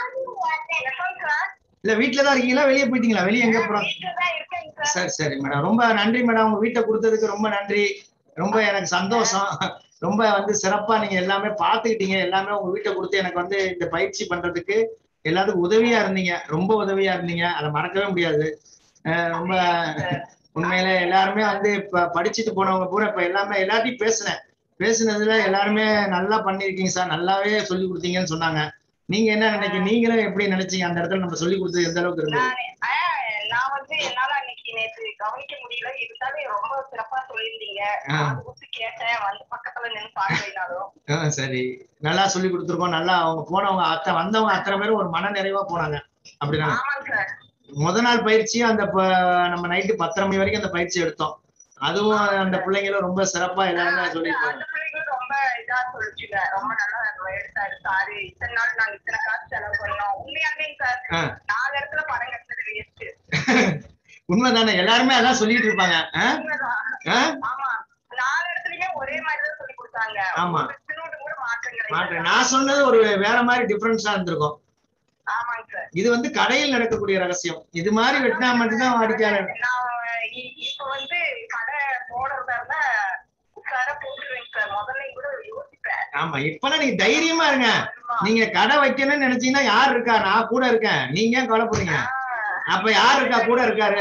S2: இல்ல வீட்டுலதான் இருக்கீங்களா, வெளியே போயிட்டீங்களா? வெளியே எங்க போறோம்? சரி மேடம், ரொம்ப நன்றி மேடம். உங்க வீட்டை கொடுத்ததுக்கு ரொம்ப நன்றி. ரொம்ப எனக்கு சந்தோஷம். ரொம்ப வந்து சிறப்பா நீங்க எல்லாமே பாத்துக்கிட்டீங்க. எல்லாமே உங்க வீட்டை கொடுத்து எனக்கு வந்து இந்த பயிற்சி பண்றதுக்கு எல்லாத்துக்கும் உதவியா இருந்தீங்க. ரொம்ப உதவியா இருந்தீங்க. அதை மறக்கவே முடியாது. ரொம்ப உண்மையில எல்லாருமே வந்து இப்ப படிச்சுட்டு போனவங்க பூரா இப்ப எல்லாத்தையும் பேசுனதுல எல்லாருமே நல்லா பண்ணிருக்கீங்க சார், நல்லாவே சொல்லி கொடுத்தீங்கன்னு சொன்னாங்க. நீங்க என்ன நினைக்கிறீங்க? நீங்களும் எப்படி நினைச்சீங்க? அந்த இடத்துல நம்ம சொல்லி கொடுத்தது எந்த அளவுக்கு இருந்தது?
S1: நான் வந்து என்னால அன்னைக்கு நேற்று கவனிக்க முடியல. இருந்தாலும் ரொம்ப சிறப்பா சொல்லியிருந்தீங்க. கேட்டேன், வந்து பக்கத்துல நின்று பார்க்கலாலும்.
S2: சரி, நல்லா சொல்லி கொடுத்துருக்கோம். நல்லா அவங்க போனவங்க வந்தவங்க அத்தனை பேரும் ஒரு மன நிறைவா போனாங்க. அப்படிதான். முத நாள் பயிற்சியும் அந்த நம்ம நைட்டு 10:30 மணி வரைக்கும் அந்த பயிற்சி எடுத்தோம். அதுவும் அந்த பிள்ளைங்களும் ரொம்ப சிறப்பா எல்லாருமே சொல்லிருக்காங்க.
S1: ரொம்ப இதா சொல்லிச்சுங்க. ரொம்ப நல்லா எடுத்தாரு சாரு. இத்தனை நாள் நாங்க இத்தனை காசு செலவு பண்ணோம். உண்மையாவே சார் 4 இடத்துல படம் கட்டுறது வேஸ்ட்.
S2: உண்மைதானே? எல்லாருமே அதான் சொல்லிட்டு இருப்பாங்க.
S1: ஆமா, 4 இடத்துலயுமே ஒரே மாதிரிதான் சொல்லி கொடுத்தாங்க.
S2: ஆமா,
S1: கூட மாற்றங்கள்.
S2: நான் சொன்னது ஒரு வேற மாதிரி டிஃபரன்ஸா இருந்திருக்கும். இது வந்து கடையில் நடக்கக்கூடிய ரகசியம். இது மாதிரி வெட்டினா மட்டும்தான் வாடிக்கையாளர்.
S1: இப்ப வந்து கடை போடுறதா இருந்தா கடை போட்டுருவேன் சார். முதல்ல கூட யோசிப்பேன். ஆமா,
S2: இப்பெல்லாம் நீங்க தைரியமா இருங்க. நீங்க கடை வைக்கணும்னு நினைச்சீங்கன்னா யார் இருக்கா? நான் கூட இருக்கேன். நீங்க ஏன் கவலைப்படுறீங்க? அப்ப யார் இருக்கா? கூட இருக்காரு.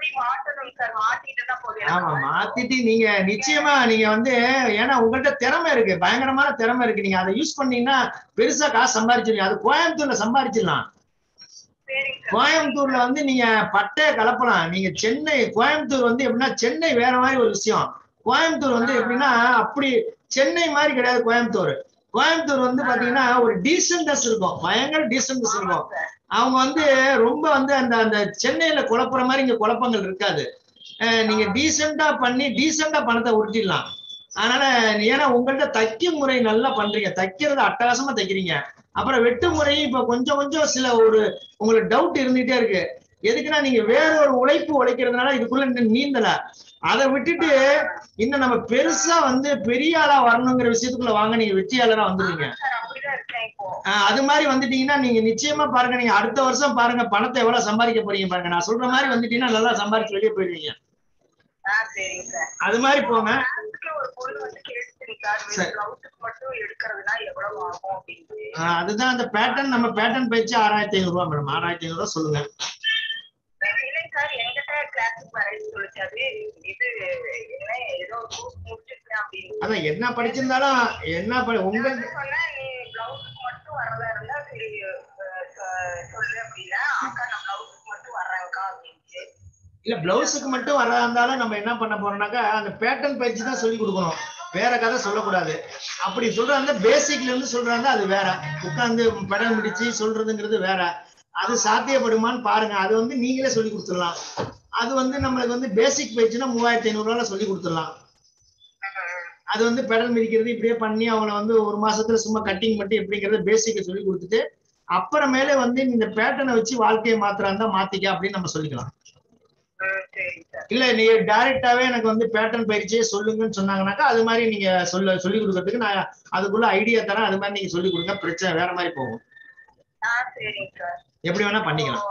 S2: ஆமா, மாத்திட்டு நீங்க நிச்சயமா நீங்க வந்து, ஏன்னா உங்கள்ட்ட திறமை இருக்கு, பயங்கரமான திறமை இருக்கு. நீங்க அதை யூஸ் பண்ணீங்கன்னா பெருசா காசு சம்பாதிச்சிருக்கீங்க. அது கோயம்புத்தூர்ல சம்பாதிச்சிடலாம். கோயம்புத்தூர்ல வந்து நீங்க பட்டைய கலப்பலாம். நீங்க கோயம்புத்தூர் வந்து எப்படின்னா, சென்னை வேற மாதிரி ஒரு விஷயம். கோயம்புத்தூர் வந்து எப்படின்னா, அப்படி சென்னை மாதிரி கிடையாது. கோயம்புத்தூர் வந்து பாத்தீங்கன்னா ஒரு டீசென்ட்னஸ் இருக்கும், பயங்கர டீசென்ட்னஸ் இருக்கும். அவங்க வந்து ரொம்ப வந்து அந்த அந்த சென்னையில குழப்புற மாதிரி இங்க குழப்பங்கள் இருக்காது. நீங்க டீசெண்டா பண்ணி டீசெண்டா பணத்தை உருட்டிடலாம். அதனால ஏன்னா உங்கள்ட்ட தைக்கும் முறை நல்லா பண்றீங்க, தைக்கிறது அட்டகாசமா தைக்கிறீங்க. அப்புறம் வெட்டு முறையும் இப்ப கொஞ்சம் கொஞ்சம் சில ஒரு உங்களுக்கு டவுட் இருந்துட்டே இருக்கு. எதுக்குன்னா நீங்க வேற ஒரு உழைப்பு உழைக்கிறதுனால இதுக்குள்ள நீந்தல. அதை விட்டுட்டு இன்னும் நம்ம பெருசா வந்து பெரிய ஆளா வரணுங்கிற விஷயத்துக்குள்ள வாங்க, நீங்க வெற்றியாளரா வந்துருவீங்க. அது மாதிரி வந்துட்டீங்கன்னா நீங்க நிச்சயமா பாருங்க, நீங்க அடுத்த வருஷம் பாருங்க பணத்தை எவ்வளவு சம்பாதிக்க போறீங்க பாருங்க. நான் சொல்ற மாதிரி வந்துட்டீங்கன்னா நல்லா சம்பாதிச்சு வெளியே போயிடுவீங்க. அது மாதிரி போங்க. அதுதான் அந்த பேட்டர்ன், நம்ம பேட்டர்ன் பயிற்சி 6500 ரூபாய் மேடம். 6500 ரூபாய் சொல்லுங்க. அதான் என்ன படிச்சிருந்தாலும் என்ன உங்களுக்கு இல்ல பிளவுஸுக்கு மட்டும் வர்றதா இருந்தாலும் நம்ம என்ன பண்ண போறோம்னாக்கா அந்த பேட்டர்ன் பயிற்சி தான் சொல்லி கொடுக்கணும், வேற கதை சொல்லக்கூடாது. அப்படி சொல்றாங்க பேசிக்ல இருந்து சொல்றாங்க, அது வேற. உட்கார்ந்து படம் பிடிச்சு சொல்றதுங்கிறது வேற. அது சாத்தியப்படுமான்னு பாருங்க. அது வந்து நீங்களே சொல்லி கொடுத்துடலாம். அது வந்து நம்மளுக்கு வந்து பேசிக் பயிற்சினா 3500 ரூபாய் சொல்லி கொடுத்துடலாம். அது வந்து பெடல் மிதிக்கிறது இப்படியே பண்ணி அவங்கள வந்து ஒரு மாசத்துல சும்மா கட்டிங் பண்ணி எப்படிங்கிறத பேசிக்க சொல்லி கொடுத்துட்டு அப்புறமேலே வந்து இந்த பேட்டர்னை வச்சு வாழ்க்கையை மாத்திராந்தா மாத்திக்க அப்படின்னு நம்ம சொல்லிக்கலாம். இல்ல நீங்க டைரக்டாவே எனக்கு வந்து பேட்டர்ன் பயிற்சியே சொல்லுங்கன்னு சொன்னாங்கன்னாக்கா அது மாதிரி நீங்க சொல்லி கொடுக்கறதுக்கு நான் அதுக்குள்ள ஐடியா தரேன். அது மாதிரி நீங்க சொல்லி கொடுங்க, பிரச்சனை வேற மாதிரி போகும். எப்படி வேணா பண்ணிக்கலாம்.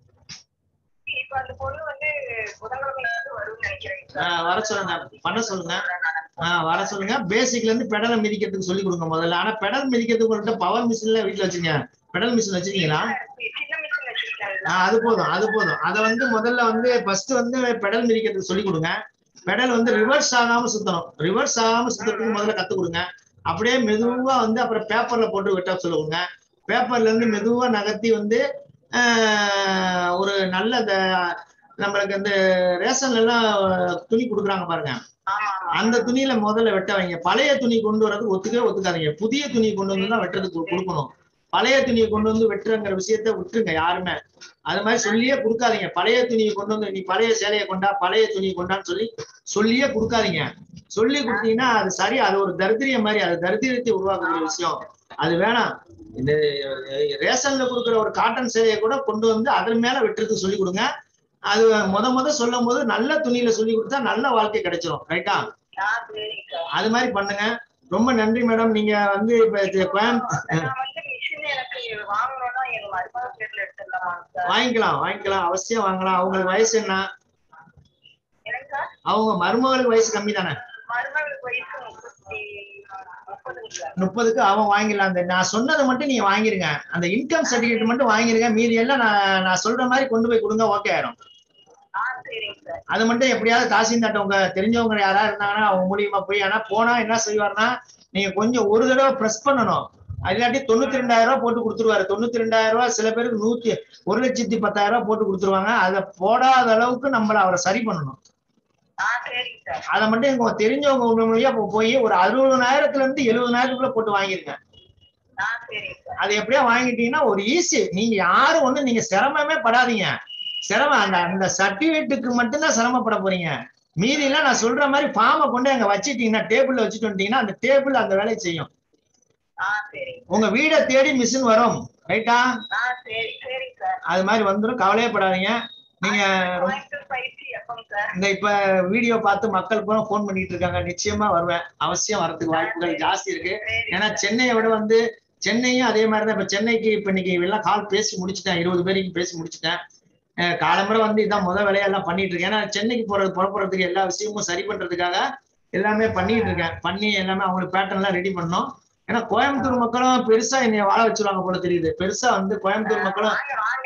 S2: வர சொல்லுங்க, பண்ண சொல்லுங்க. வர சொல்லுங்க. பேசிக்ல இருந்து பெடலை மிதிக்கிறதுக்கு சொல்லி கொடுங்க முதல்ல. ஆனா பெடல் மிதிக்கிறதுக்கு பவர் மிஷின்ல வீட்டுல வச்சுங்க. பெடல் மிஷின் வச்சிருக்கீங்களா? அது போதும், அது போதும். அதை வந்து முதல்ல வந்து ஃபர்ஸ்ட் வந்து பெடல் மிதிக்கிறதுக்கு சொல்லி கொடுங்க. பெடல் வந்து ரிவர்ஸ் ஆகாம சுத்தணும். ரிவர்ஸ் ஆகாம சுத்தறதுக்கு முதல்ல கத்து கொடுங்க. அப்படியே மெதுவா வந்து அப்புறம் பேப்பர்ல போட்டு வெட்ட சொல்லுங்க. பேப்பர்ல இருந்து மெதுவா நகர்த்தி வந்து ஒரு நல்ல நம்மளுக்கு இந்த ரேஷன்ல எல்லாம் துணி கொடுக்குறாங்க பாருங்க, அந்த துணியில முதல்ல வெட்ட வைங்க. பழைய துணி கொண்டு வரது ஒத்துக்காதீங்க. புதிய துணி கொண்டு வந்து தான் வெட்டுறதுக்கு கொடுக்கணும். பழைய துணியை கொண்டு வந்து வெட்டுறங்கிற விஷயத்த விட்டுருங்க யாருமே. அது மாதிரி சொல்லியே கொடுக்காதீங்க. பழைய துணியை கொண்டு வந்து நீ பழைய சேலையை கொண்டா, பழைய துணியை கொண்டான்னு சொல்லியே கொடுக்காதீங்க. சொல்லி கொடுத்தீங்கன்னா அது சரி, அது ஒரு தரித்திரியம் மாதிரி, அது தரித்திரத்தை உருவாக்கக்கூடிய விஷயம். அது வேணாம். இந்த ரேஷன்ல கொடுக்குற ஒரு காட்டன் சேலையை கூட கொண்டு வந்து அதன் மேல வெட்டுறதுக்கு சொல்லி கொடுங்க. அது முத சொல்லும் போது நல்ல துணியில சொல்லி கொடுத்தா நல்ல வாழ்க்கை கிடைச்சிடும். ரைட்டா? அது மாதிரி பண்ணுங்க. ரொம்ப நன்றி மேடம். நீங்க வந்து இப்ப வாங்கிக்கலாம், அவசியம் வாங்கலாம். அவங்களுக்கு வயசு என்ன? அவங்க மருமகளுக்கு வயசு கம்மி தானே? 30க்கு அவன் வாங்கிடலாம். நான் சொன்னதை மட்டும் நீங்க வாங்கிருங்க. அந்த இன்கம் சர்டிபிகேட் மட்டும் வாங்கிருங்க. மீதி எல்லாம் நான் சொல்ற மாதிரி கொண்டு போய் கொடுங்க, ஓகே ஆயிடும். அது மட்டும் எப்படியாவது தாசில்தார்ட்ட உங்க தெரிஞ்சவங்க யாராவது இருந்தாங்கன்னா அவங்க மூலியமா போய், ஆனா போனா என்ன செய்வாருன்னா நீங்க கொஞ்சம் ஒரு தடவை பிரஸ் பண்ணணும். இல்லாட்டி 92,000 ரூபாய் போட்டு கொடுத்துருவாரு. 92,000 ரூபாய் சில பேருக்கு 1,10,000 ரூபாய் போட்டு கொடுத்துருவாங்க. அதை போடாத அளவுக்கு நம்மள அவரை சரி பண்ணணும். அதை மட்டும் எங்க தெரிஞ்சவங்க மூலியா போய் ஒரு 60,000ல இருந்து 70,000க்குள்ள போட்டு வாங்கிருங்க. அது எப்படியா வாங்கிட்டீங்கன்னா ஒரு ஈஸி. நீங்க யாரும் ஒண்ணு நீங்க சிரமமே படாதீங்க. சிரமம் அந்த சர்டிபிகேட்டுக்கு மட்டும்தான் சிரமப்பட போறீங்க. மீதி எல்லாம் நான் சொல்ற மாதிரி ஃபார்மை கொண்டு அங்க வச்சுட்டீங்கன்னா, டேபிள்ல வச்சுட்டு வந்துட்டீங்கன்னா அந்த டேபிள் அந்த வேலையை செய்யும். உங்க வீடை தேடி மிஷின் வரும். ரைட்டா? அது மாதிரி வந்துடும், கவலையப்படாதீங்க. நீங்க இந்த இப்ப வீடியோ பார்த்து மக்கள் பூரா போன் பண்ணிட்டு இருக்காங்க. நிச்சயமா வருவேன், அவசியம் வரதுக்கு வாய்ப்புகள் ஜாஸ்தி இருக்கு. ஏன்னா சென்னையை விட வந்து சென்னையும் அதே மாதிரிதான். இப்ப சென்னைக்கு இப்ப இன்னைக்கு எல்லாம் கால் பேசி முடிச்சுட்டேன், 20 பேருக்கு பேசி முடிச்சுட்டேன். காலம்புரை வந்து இதான் முதல் வேலையெல்லாம் பண்ணிட்டு இருக்கேன். ஏன்னா சென்னைக்கு புறப்படுறதுக்கு எல்லா விஷயமும் சரி பண்றதுக்காக எல்லாமே பண்ணிட்டு இருக்கேன். பண்ணி எல்லாமே அவங்களுக்கு பேட்டர்ன் எல்லாம் ரெடி பண்ணோம். ஏன்னா கோயம்புத்தூர் மக்களும் பெருசா என்னைய வாழ வச்சிருவாங்க போல தெரியுது. பெருசா வந்து கோயம்புத்தூர் மக்களும்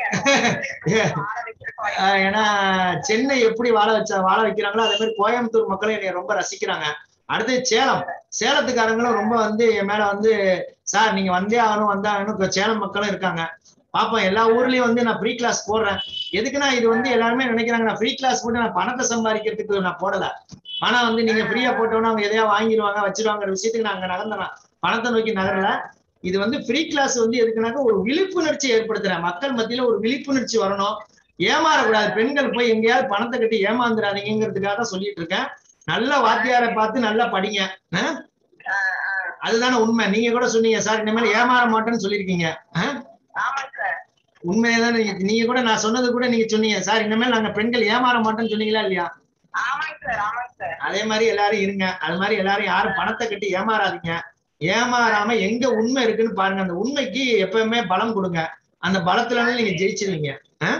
S2: ஏன்னா சென்னை எப்படி வாழ வைக்கிறாங்களோ அதே மாதிரி கோயம்புத்தூர் மக்களும் என்னைய ரொம்ப ரசிக்கிறாங்க. அடுத்து சேலத்துக்காரங்களும் ரொம்ப வந்து என் மேல வந்து சார் நீங்க வந்தே ஆகணும் சேலம் மக்களும் இருக்காங்க. பாப்போம், எல்லா ஊர்லயும் வந்து நான் ஃப்ரீ கிளாஸ் போடுறேன். எதுக்குன்னா இது வந்து எல்லாருமே நினைக்கிறாங்க நான் ஃப்ரீ கிளாஸ் போட்டு நான் பணத்தை சம்பாதிக்கிறதுக்கு நான் போடல. பணம் வந்து நீங்க ஃப்ரீயா போட்டோம்னா அவங்க எதையா வாங்கிடுவாங்க வச்சிருவாங்கிற விஷயத்துக்கு நான் அங்க நகர்ந்தேன். பணத்தை நோக்கி நகரல. இது வந்து ஃப்ரீ கிளாஸ் வந்து எதுக்குனாக்க ஒரு விழிப்புணர்ச்சி ஏற்படுத்துறேன். மக்கள் மத்தியில ஒரு விழிப்புணர்ச்சி வரணும். ஏமாறக்கூடாது. பெண்கள் போய் எங்கேயாவது பணத்தை கட்டி ஏமாந்துடாதீங்கிறதுக்காக தான் சொல்லிட்டு இருக்கேன். நல்ல வாத்தியாரை பார்த்து நல்லா படிங்க. அதுதானே உண்மை. நீங்க கூட சொன்னீங்க சார் இனிமேல் ஏமாற மாட்டேன்னு சொல்லியிருக்கீங்க. உண்மையதான். நீங்க கூட நான் சொன்னது கூட நீங்க சொன்னீங்க சார் இனிமேல் நாங்க பெண்கள் ஏமாற மாட்டோம்னு சொன்னீங்களா இல்லையா? அதே மாதிரி எல்லாரும் இருங்க. அது மாதிரி எல்லாரும் யாரும் பணத்தை கட்டி ஏமாறாதீங்க. ஏமாறாம எங்க உண்மை இருக்குன்னு பாருங்க. அந்த உண்மைக்கு எப்பவுமே பலம் கொடுங்க. அந்த பலத்துல நீங்க ஜெயிச்சிருவீங்க.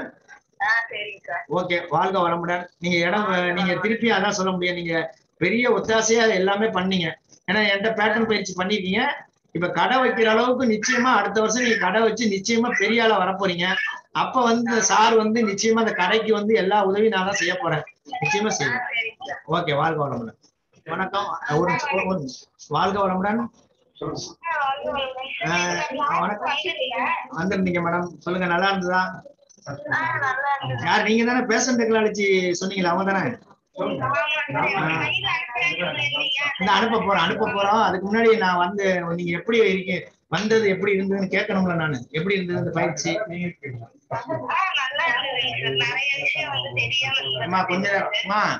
S2: ஓகே, வாழ்க வளமுடன். நீங்க திருப்பி அதான் சொல்ல முடியும். நீங்க பெரிய ஒத்தாசையா எல்லாமே பண்ணீங்க. ஏன்னா என்கிட்ட பேட்டர்ன் பயிற்சி பண்ணிருக்கீங்க. இப்ப கடை வைக்கிற அளவுக்கு நிச்சயமா அடுத்த வருஷம் நீங்க கடை வச்சு நிச்சயமா பெரிய ஆளா வரப்போறீங்க. அப்ப வந்து சார் வந்து நிச்சயமா அந்த கடைக்கு வந்து எல்லா உதவியும் நான் தான் செய்ய போறேன். நிச்சயமா செய்வேன். ஓகே, வாழ்க வளமுடன். வணக்கம். வாழ்க வளமுடன். வணக்கம். வந்திருந்தீங்க மேடம், சொல்லுங்க. நல்லா இருந்ததா? யார் நீங்க தானே பேஷண்ட் டெக்னாலஜி சொன்னீங்களா? அவங்க தானே? அனுப்ப போறோம். அதுக்கு முன்னாடி நான் வந்து நீங்க எப்படி இருக்கீங்க, வந்தது எப்படி இருந்ததுன்னு கேட்கணும்ல. நானு எப்படி இருந்தது இந்த பயிற்சி? கொஞ்சம்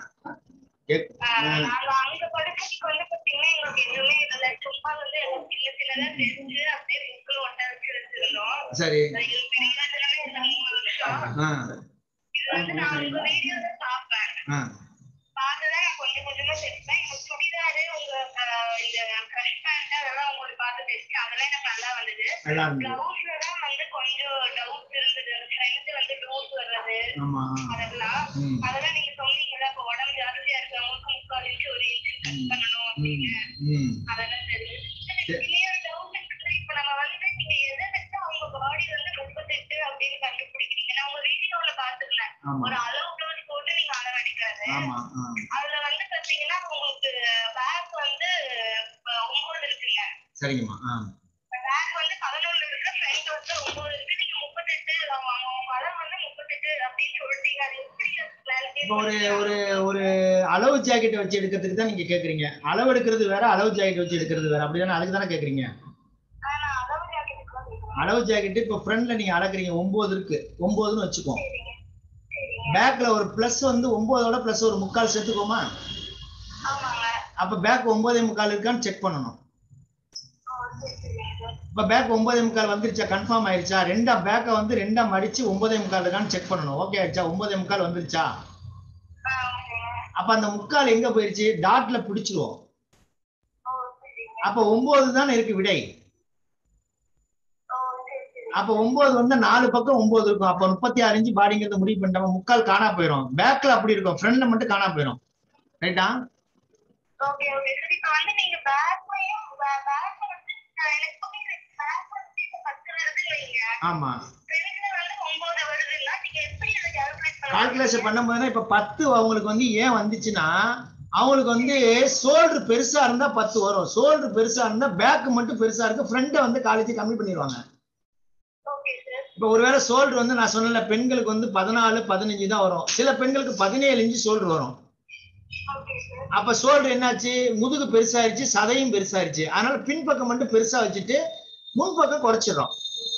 S2: சரி. சரிங்கம்மா. ஒரு அளவு ஜாக்கெட் வச்சு எடுக்கிறதுக்கு தான் நீங்க கேக்குறீங்க. அளவு எடுக்கிறது வேற, அளவு ஜாக்கெட் வச்சு எடுக்கிறது வேற. அப்படிதானே? அதுக்கு தானே கேக்குறீங்க. அளவு ஜாக்கெட் இப்ப ஃப்ரண்ட்ல நீங்க அளக்குறீங்க. 9 இருக்கு. 9ன்னு வச்சுக்கோ. பேக்ல ஒரு பிளஸ் வந்து 9ஓட பிளஸ் ஒரு 3/4 சேர்த்துக்கோமா? அப்ப பேக் 9.25 இருக்கான்னு செக் பண்ணணும். இப்ப பேக் 9.25 வந்துருச்சா? கன்ஃபார்ம் ஆயிருச்சா? பேக்கை வந்து 2ஆ மடிச்சு 9.25 இருக்கான்னு செக் பண்ணணும். ஓகே ஆயிடுச்சா? 9.25 வந்துருச்சா? அப்ப அந்த 3/4 எங்க போயிருச்சு? டாட்ல பிடிச்சிருவோம். அப்ப 9 தானே இருக்கு விடை. அப்ப 9 வந்து 4 பக்கம் 9 இருக்கும். அப்ப 36 இன்ச் பாடிங்கிறது முடிவு பண்ணிட்டோம். 3/4 காணா போயிடும். பேக்ல அப்படி இருக்கும், ஃப்ரண்ட்ல மட்டும் காணா போயிடும். ரைட்டா? ஆமா, கால்குலேஷன் பண்ணும்போது இப்ப 10 அவங்களுக்கு வந்து ஏன் வந்துச்சுன்னா, அவங்களுக்கு வந்து ஷோல்டர் பெருசா இருந்தா 10 வரும். ஷோல்டர் பெருசா இருந்தா பேக் மட்டும் பெருசா இருக்கு, ஃப்ரண்ட் வந்து காலேஜ் கம்மி பண்ணிடுவாங்க. இப்ப ஒருவேளை ஷோல்டர் வந்து நான் சொன்னல, பெண்களுக்கு வந்து 14, 15 தான் வரும். சில பெண்களுக்கு 17 இன்ச் ஷோல்டர் வரும். அப்ப ஷோல்டர் என்னாச்சு? முதுகு பெருசாயிருச்சு, சதையும் பெருசாயிருச்சு. அதனால பின்பக்கம் மட்டும் பெருசா வச்சுட்டு முன்பக்கம் குறைச்சிடறோம்.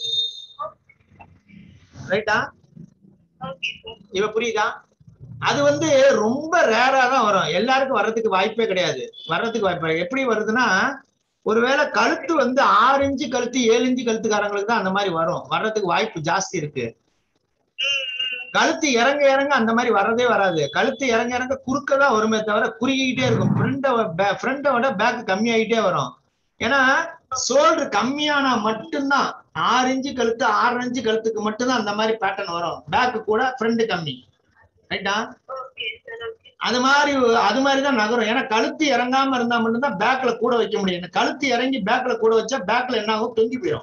S2: ரைட்டா? இப்ப புரியுதா? அது வந்து ரொம்ப ரேரா தான் வரும். எல்லாருக்கும் வர்றதுக்கு வாய்ப்பே கிடையாது. எப்படி வருதுன்னா, ஒருவேளை கழுத்து வந்து 6 இன்ச்சு கழுத்து 7 இன்ச்சு கழுத்துக்காரங்களுக்கு தான் அந்த மாதிரி வரும். வர்றதுக்கு வாய்ப்பு ஜாஸ்தி இருக்கு. கழுத்து இறங்க இறங்க அந்த மாதிரி வர்றதே வராது. கழுத்து இறங்க இறங்க குறுக்கதான் வருமே தவிர குறுகிக்கிட்டே இருக்கும். ஃப்ரண்ட்டை விட பேக் கம்மியாகிட்டே வரும். ஏன்னா ஷோல்டர் கம்மியானா மட்டும்தான் 6 இன்ச்சு கழுத்து 6 இன்ச்சு கழுத்துக்கு மட்டும்தான் அந்த மாதிரி பேட்டர்ன் வரும். பேக் கூட ஃப்ரண்ட் கம்மி. ரைட்டா? அது மாதிரிதான் நகரும். ஏன்னா கழுத்து இறங்காம இருந்தா மட்டும்தான் பேக்ல கூட வைக்க முடியும். கழுத்து இறங்கி பேக்ல கூட வச்சா பேக்ல என்ன ஆகும்? தொங்கி போயிடும்.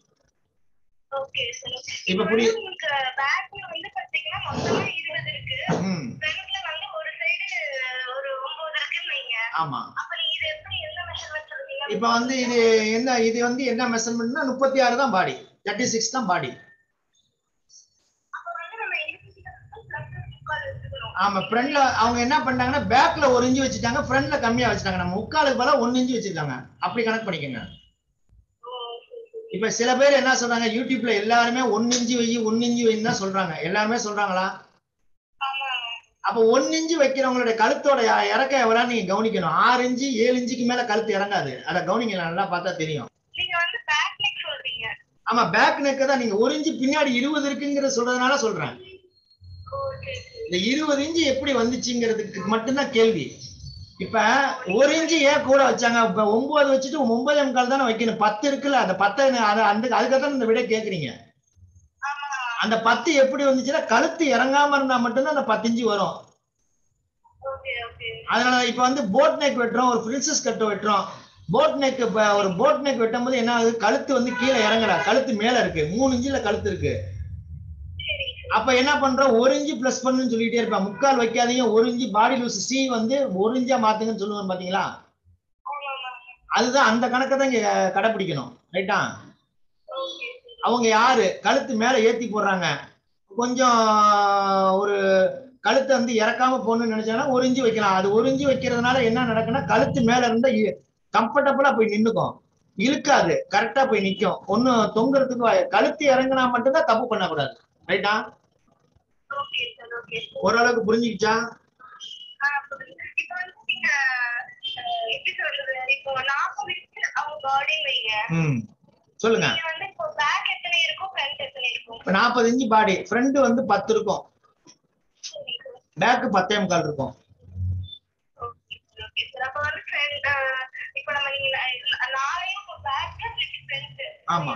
S2: இப்ப புரியுது? ஆமா. இப்ப வந்து இது வந்து என்ன மெஷர்மென்ட்னா 36 தான் பாடி, 36 தான் பாடி. ஆமா, ஃப்ரண்ட்ல அவங்க என்ன பண்ணாங்கன்னா பேக்ல 1 இன்ச் வச்சுட்டாங்க, ஃப்ரண்ட்ல கம்மியா வச்சுட்டாங்க. நம்ம 3/4க்கு பதிலா 1 இன்ச் வச்சிருக்காங்க. அப்படி கணக்கு பண்ணிக்கங்க. இப்ப சில பேர் என்ன சொல்றாங்க, யூடியூப்ல எல்லாருமே 1 இன்ச்சு வை 1 இன்ச்சு வைன்னு தான் சொல்றாங்க. எல்லாருமே சொல்றாங்களா? அப்ப 1 இன்ச்சு வைக்கிறவங்களுடைய கழுத்தோட இறக்கம் எவ்வளவு நீங்க கவனிக்கணும். 6 இன்ச்சு 7 இன்ச்சுக்கு மேல கழுத்து இறங்காது. அத கவனிங்க, நல்லா பார்த்தா தெரியும்.
S1: நீங்க வந்து பேக் நெக் சொல்றீங்க.
S2: ஆமா, பேக் நெக் தான். நீங்க 1 இன்ச்சு பின்னாடி 20 இருக்குங்கிற சொல்றதுனால சொல்றேன். இந்த 20 இன்ச்சு எப்படி வந்துச்சுங்கிறதுக்கு மட்டும்தான் கேள்வி. இப்ப 1 இன்ச்சு ஏன் கூட வச்சாங்க? இப்ப 9 வச்சுட்டு 9.25 தானே வைக்கணும். 10 இருக்குல்ல, அந்த 10 அதுக்காக இந்த விட கேக்குறீங்க. அந்த 10 எப்படி வந்துச்சுன்னா கழுத்து இறங்காம இருந்தா மட்டும்தான் அந்த 10 இன்ச்சு வரும். அதனால இப்ப வந்து போட் நெக் வெட்டுறோம், ஒரு பிரின்சஸ் கட் வெட்டுறோம். போட் நெக் ஒரு போட் நெக் வெட்டும் போது என்ன ஆகுது, கழுத்து வந்து கீழே இறங்கல, கழுத்து மேல இருக்கு. 3 இன்ச்சுல கழுத்து இருக்கு. அப்ப என்ன பண்றோம், 1 இன்ச்சு பிளஸ் பண்ணுன்னு சொல்லிட்டே இருப்பேன். முக்கால் வைக்காதீங்க, 1 இன்ச்சு பாடி லூஸ் சி வந்து 1 இன்ச்சா மாத்துங்கன்னு சொல்லுவேன் பாத்தீங்களா? அதுதான் அந்த கணக்கை தான் இங்க கடைபிடிக்கணும். ரைட்டா? அவங்க யாரு கழுத்து மேல ஏத்தி போடுறாங்க, கொஞ்சம் ஒரு கழுத்தை வந்து இறக்காம போகணும்னு நினைச்சாங்கன்னா 1 இன்ச்சு வைக்கலாம். அது 1 இன்ச்சு வைக்கிறதுனால என்ன நடக்குன்னா, கழுத்து மேல இருந்தா கம்ஃபர்டபுளா போய் நின்னுக்கும், இழுக்காது, கரெக்டா போய் நிக்கும். ஒன்னும் தொங்குறதுக்கு கழுத்து இறங்கினா மட்டும்தான் தப்பு பண்ணக்கூடாது. ரைட்டா? ஓரளவுக்கு புரிஞ்சுக்கிச்சா? சொல்லுங்க. 40 இன்ச்சு பாடி, ஃப்ரண்ட் வந்து 10 இருக்கும், பேக் 10.25 இருக்கும். ஆமா,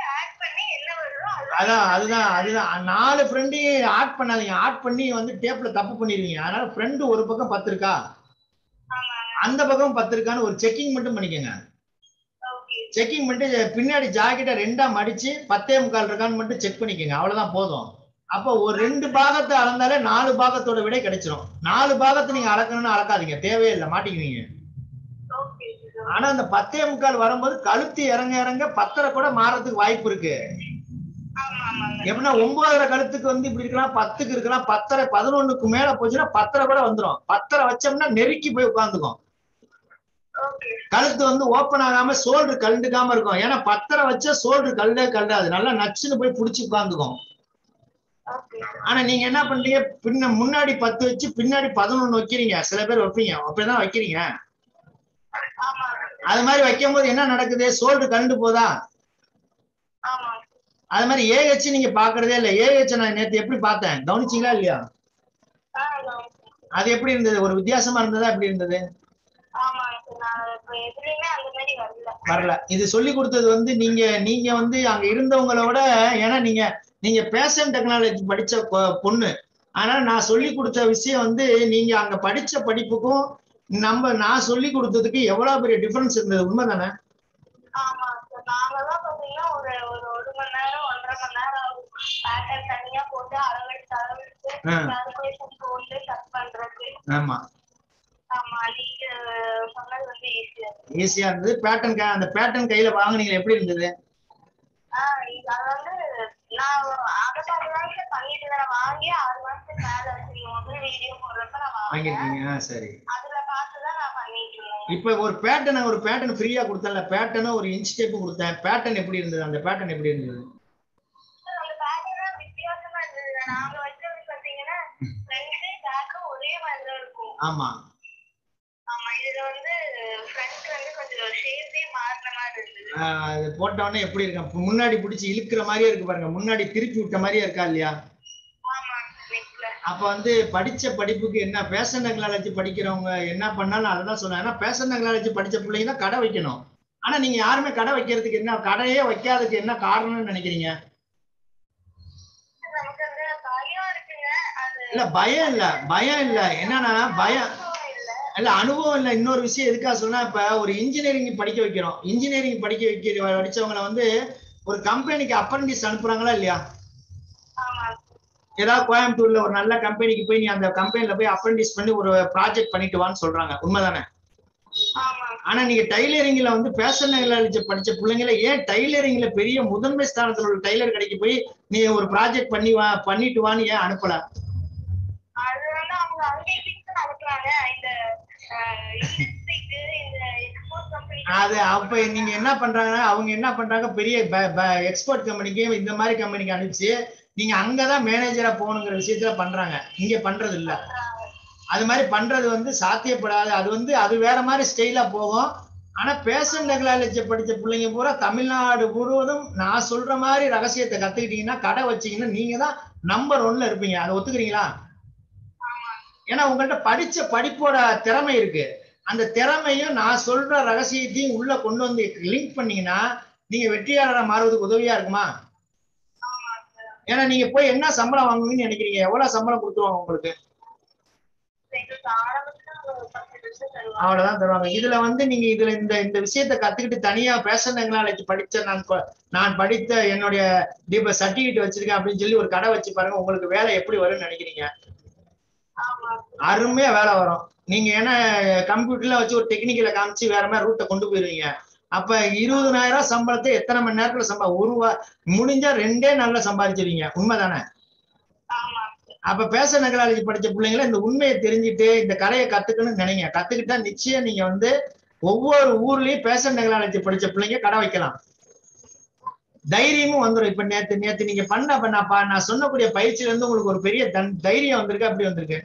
S2: அதுதான் 4 ஃப்ரெண்டையும் ஆட் பண்ணாதீங்க. ஆட் பண்ணி வந்து டேப்ல தப்பு பண்ணிடுவீங்க. அதனால ஃப்ரெண்ட் ஒரு பக்கம் 10 இருக்கா, அந்த பக்கம் 10 இருக்கான்னு ஒரு செக்கிங் மட்டும் பண்ணிக்கோங்க. செக்கிங் பண்ணிட்டு பின்னாடி ஜாக்கெட்டை 2ஆ மடிச்சு 10.25 இருக்கான்னு மட்டும் செக் பண்ணிக்கோங்க. அவ்வளவுதான் போதும். அப்போ ஒரு 2 பாகத்தை அளந்தாலே 4 பாகத்தோட விட கிடைச்சிடும். 4 பாகத்தை நீங்க அளக்கணும்னு அளக்காதீங்க, தேவையே இல்லை, மாட்டிக்குவீங்க. ஆனா அந்த 10.25 வரும்போது கழுத்து இறங்க இறங்க 10.5 கூட மாறதுக்கு வாய்ப்பு இருக்கு. எப்படின்னா 9.5 கழுத்துக்கு வந்து இப்படி இருக்கலாம், 10க்கு இருக்கலாம், 10.5 11க்கு மேல போச்சுன்னா 10.5 கூட வந்துடும். 10.5 வச்சோம்னா நெருக்கி போய் உட்காந்துக்கும். கழுத்து வந்து ஓப்பன் ஆகாம சோல்டர் கழுண்டுக்காம இருக்கும். ஏன்னா 10.5 வச்சா சோல்டர் கழுடாது, நல்லா நச்சுன்னு போய் புடிச்சு உட்காந்துக்கும். ஆனா நீங்க என்ன பண்றீங்க, முன்னாடி 10 வச்சு பின்னாடி 11 வைக்கிறீங்க. சில பேர் வைப்பீங்க, அப்படிதான் வைக்கிறீங்க. அது மாதிரி வைக்கும் போது என்ன நடக்குது, சோல்டர் கழுண்டு போதா? அது மாதிரி ஏஹெச் நீங்க பாக்குறதே இல்ல. ஏஹெச் நான் நேத்து எப்படி பார்த்தேன், கவனிச்சீங்களா இல்லையா? அது எப்படி இருந்தது, ஒரு வித்தியாசமா இருந்ததா, எப்படி இருந்தது? வரல. இது சொல்லி கொடுத்தது வந்து நீங்க வந்து அங்க இருந்தவங்களோட, ஏன்னா நீங்க பேஷன் டெக்னாலஜி படிச்ச பொண்ணு. ஆனா நான் சொல்லி கொடுத்த விஷயம் வந்து நீங்க அங்க படிச்ச படிப்புக்கும் நான் சொல்லி கொடுத்ததுக்கு எவ்வளவு பெரிய டிஃபரன்ஸ் இருந்தது. உண்மைதானே? ஆமா, ஈஸியா இருந்தது. அந்த பேட்டர்ன் கையில வாங்குனீங்க, எப்படி இருந்தது? சரி. இப்ப ஒரு பேட்டர்ன் ஃப்ரீயா கொடுத்தல, பேட்டர்ன் ஒரு இன்ச் டேப் கொடுத்தேன். பேட்டர்ன் எப்படி இருந்தது? அந்த பேட்டர்ன் எப்படி இருந்தது? ஆமா, அது போட்ட உடனே எப்படி இருக்கு, முன்னாடி பிடிச்சி இழுக்கிற மாதிரியே இருக்கு பாருங்க, முன்னாடி திருப்பி விட்ட மாதிரியே இருக்கா இல்லையா? அப்ப வந்து படிச்ச படிப்புக்கு என்ன, பேஷன் டெக்னாலஜி படிக்கிறவங்க என்ன பண்ணாலும் அததான் சொன்னாங்க. ஏன்னா பேஷன் டெக்னாலஜி படிச்ச பிள்ளைங்க தான் கடை வைக்கணும். ஆனா நீங்க யாருமே கடை வைக்கிறதுக்கு என்ன, கடையே வைக்காததுக்கு என்ன காரணம்னு நினைக்கிறீங்க? இல்ல பயம் இல்ல என்னன்னா பயம் இல்ல, அனுபவம் இல்ல. இன்னொரு விஷயம் எதுக்கா சொன்னா, இப்ப ஒரு இன்ஜினியரிங் படிக்க வைக்கிறோம். இன்ஜினியரிங் படிச்சவங்களை வந்து ஒரு கம்பெனிக்கு அப்ரண்டிஸ் அனுப்புறாங்களா இல்லையா? ஏதாவது கோயம்புத்தூர்ல ஒரு நல்ல கம்பெனிக்கு போய் நீ அந்த கம்பெனில போய் அப்ரண்டிஸ் பண்ணி ஒரு ப்ராஜெக்ட் பண்ணிட்டு வான்னு சொல்றாங்க. உண்மைதானே? ஆனா நீங்க டைலரிங்ல வந்து பேஷன் டெக்னாலஜி படிச்ச பிள்ளைங்களை ஏன் டைலரிங்ல பெரிய முதன்மை ஸ்தானத்துல உள்ள டைலர் கடைக்கு போய் நீ ஒரு ப்ராஜெக்ட் பண்ணிட்டு வான்னு ஏன் அனுப்பல? அது அப்ப நீங்க என்ன பண்றாங்கன்னா அவங்க என்ன பண்றாங்க, பெரிய எக்ஸ்போர்ட் கம்பெனிக்கு இந்த மாதிரி கம்பெனிக்கு அனுப்பிச்சு நீங்க அங்கதான் மேனேஜரா போகணுங்கிற விஷயத்துல பண்றாங்க. இங்க பண்றது இல்ல. அது மாதிரி பண்றது வந்து சாத்தியப்படாது. அது வந்து அது வேற மாதிரி ஸ்டைலா போகும். ஆனா பேஷன் டெக்னாலஜி படிச்ச பிள்ளைங்க பூரா தமிழ்நாடு முழுவதும் நான் சொல்ற மாதிரி ரகசியத்தை கத்துக்கிட்டீங்கன்னா, கடை வச்சீங்கன்னா நீங்க தான் நம்பர் 1ல இருப்பீங்க. அதை ஒத்துக்கிறீங்களா? ஏன்னா உங்கள்ட்ட படிச்ச படிப்போட திறமை இருக்கு. அந்த திறமையும் நான் சொல்ற ரகசியத்தையும் உள்ள கொண்டு வந்து லிங்க் பண்ணீங்கன்னா நீங்க வெற்றியாளரா மாறுவதுக்கு உதவியா இருக்குமா? ஏன்னா நீங்க போய் என்ன சம்பளம் வாங்குவீங்கன்னு நினைக்கிறீங்க? எவ்வளவு சம்பளம் கொடுத்துருவாங்க உங்களுக்கு? அவ்வளவுதான் தருவாங்க. இதுல வந்து நீங்க இதுல இந்த இந்த விஷயத்த கத்துக்கிட்டு தனியா பேஷன் டெக்னாலஜி படிச்ச நான் படித்த என்னுடைய சர்டிபிகேட் வச்சிருக்கேன் அப்படின்னு சொல்லி ஒரு கடை வச்சு பாருங்க, உங்களுக்கு வேலை எப்படி வரும்னு நினைக்கிறீங்க? அருமையா வேலை வரும். நீங்க ஏன்னா கம்ப்யூட்டர்ல வச்சு ஒரு டெக்னிக்கல காமிச்சு வேற மாதிரி ரூட்டை கொண்டு போயிருவீங்க. அப்ப 20,000 சம்பளத்தை எத்தனை மணி நேரத்துல முடிஞ்சா 2 நாள்ல சம்பாதிச்சிருவீங்க. உண்மைதானே? அப்ப பேஷன் டெக்னாலஜி படிச்ச பிள்ளைங்களை இந்த உண்மையை தெரிஞ்சுட்டு இந்த கலையை கத்துக்கணும்னு நினைங்க. கத்துக்கிட்டா நிச்சயம் நீங்க வந்து ஒவ்வொரு ஊர்லயும் பேஷன் டெக்னாலஜி படிச்ச பிள்ளைங்க கடை வைக்கலாம். தைரியமும் வந்துடும். இப்ப நேத்து நீங்க நான் சொன்னக்கூடிய பயிற்சியில இருந்து உங்களுக்கு ஒரு பெரிய தைரியம் வந்திருக்கு. அப்படி வந்திருக்கு.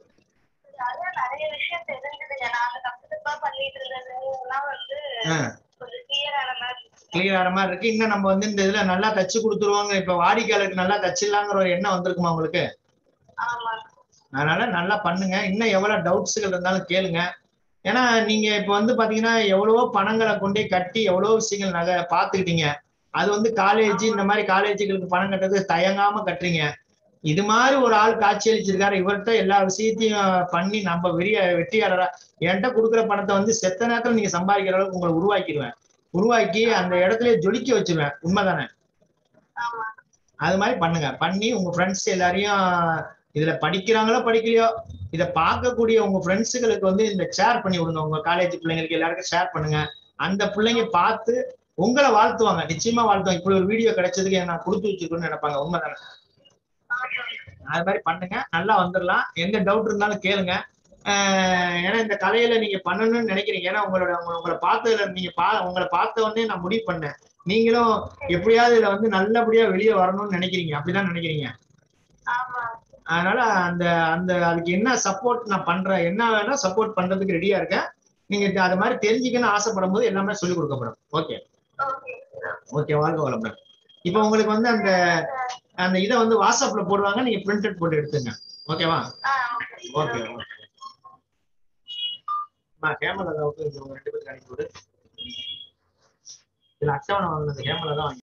S2: கிளியர் மாதிரி இருக்கு. இன்னும் நம்ம வந்து இந்த இதுல நல்லா தச்சு கொடுத்துருவாங்க, இப்ப வாடிக்கையாளருக்கு நல்லா தச்சிடலாங்கிற ஒரு எண்ணம் வந்திருக்குமா உங்களுக்கு? அதனால நல்லா பண்ணுங்க. இன்னும் எவ்வளவு டவுட்ஸ்கள் இருந்தாலும் கேளுங்க. ஏன்னா நீங்க இப்ப வந்து பாத்தீங்கன்னா எவ்வளவோ பணங்களை கொண்டே கட்டி எவ்வளவோ விஷயங்கள் பாத்துக்கிட்டீங்க. அது வந்து காலேஜ் இந்த மாதிரி காலேஜுகளுக்கு பணம் கட்டுறது தயங்காம கட்டுறீங்க. இது மாதிரி ஒரு ஆள் காட்சி அளிச்சிருக்காரு. இவர்கிட்ட எல்லா விஷயத்தையும் பண்ணி நம்ம வெற்றியாளரா என்கிட்ட கொடுக்குற பணத்தை வந்து செத்த நேரத்துல நீங்க சம்பாதிக்கிற அளவுக்கு உங்களை உருவாக்கி அந்த இடத்துல ஜொலிக்க வச்சிருவேன். உண்மைதானே? அது மாதிரி பண்ணுங்க. பண்ணி உங்க ஃப்ரெண்ட்ஸ் எல்லாரையும் இதுல படிக்கிறாங்களோ படிக்கலையோ இதை பார்க்கக்கூடிய உங்க ஃப்ரெண்ட்ஸுகளுக்கு வந்து இந்த ஷேர் பண்ணி விடுங்க. உங்க காலேஜ் பிள்ளைங்களுக்கு எல்லாருக்கும் ஷேர் பண்ணுங்க. அந்த பிள்ளைங்க பார்த்து உங்களை வாழ்த்துவாங்க. நிச்சயமா வாழ்த்துவாங்க. இப்படி ஒரு வீடியோ கிடைச்சதுக்கு நான் கொடுத்து வச்சிருக்கேன்னு நினைப்பாங்க. உண்மைதானே? அது மாதிரி பண்ணுங்க. நல்லா வந்துடலாம். எந்த டவுட் இருந்தாலும் கேளுங்க. ஏன்னா இந்த கலையில நீங்க பண்ணணும்னு நினைக்கிறீங்க. ஏன்னா உங்களை பார்த்ததுல உங்களை பார்த்த உடனே நான் முடிவு பண்ணேன், நீங்களும் எப்படியாவது இதுல வந்து நல்லபடியா வெளியே வரணும்னு நினைக்கிறீங்க. அப்படிதான் நினைக்கிறீங்க. அதனால அந்த அந்த அதுக்கு என்ன சப்போர்ட் நான் பண்றேன், என்ன வேணா சப்போர்ட் பண்றதுக்கு ரெடியா இருக்கேன். நீங்க அது மாதிரி தெரிஞ்சுக்கணும்னு ஆசைப்படும் போது எல்லாமே சொல்லிக் கொடுக்கப்படும். ஓகே வாழ்க வளமுடன். இப்ப உங்களுக்கு வந்து அந்த இதை வந்து வாட்ஸ்அப்ல போடுவாங்க, நீங்க பிரிண்ட் அவுட் போட்டு எடுத்துங்க. ஓகேவா? ஓகே. கேமரா உங்க 2 பேருக்கு அனுப்பி விடு. இதுல அட்டவணை வாங்கினது கேமரா தான்.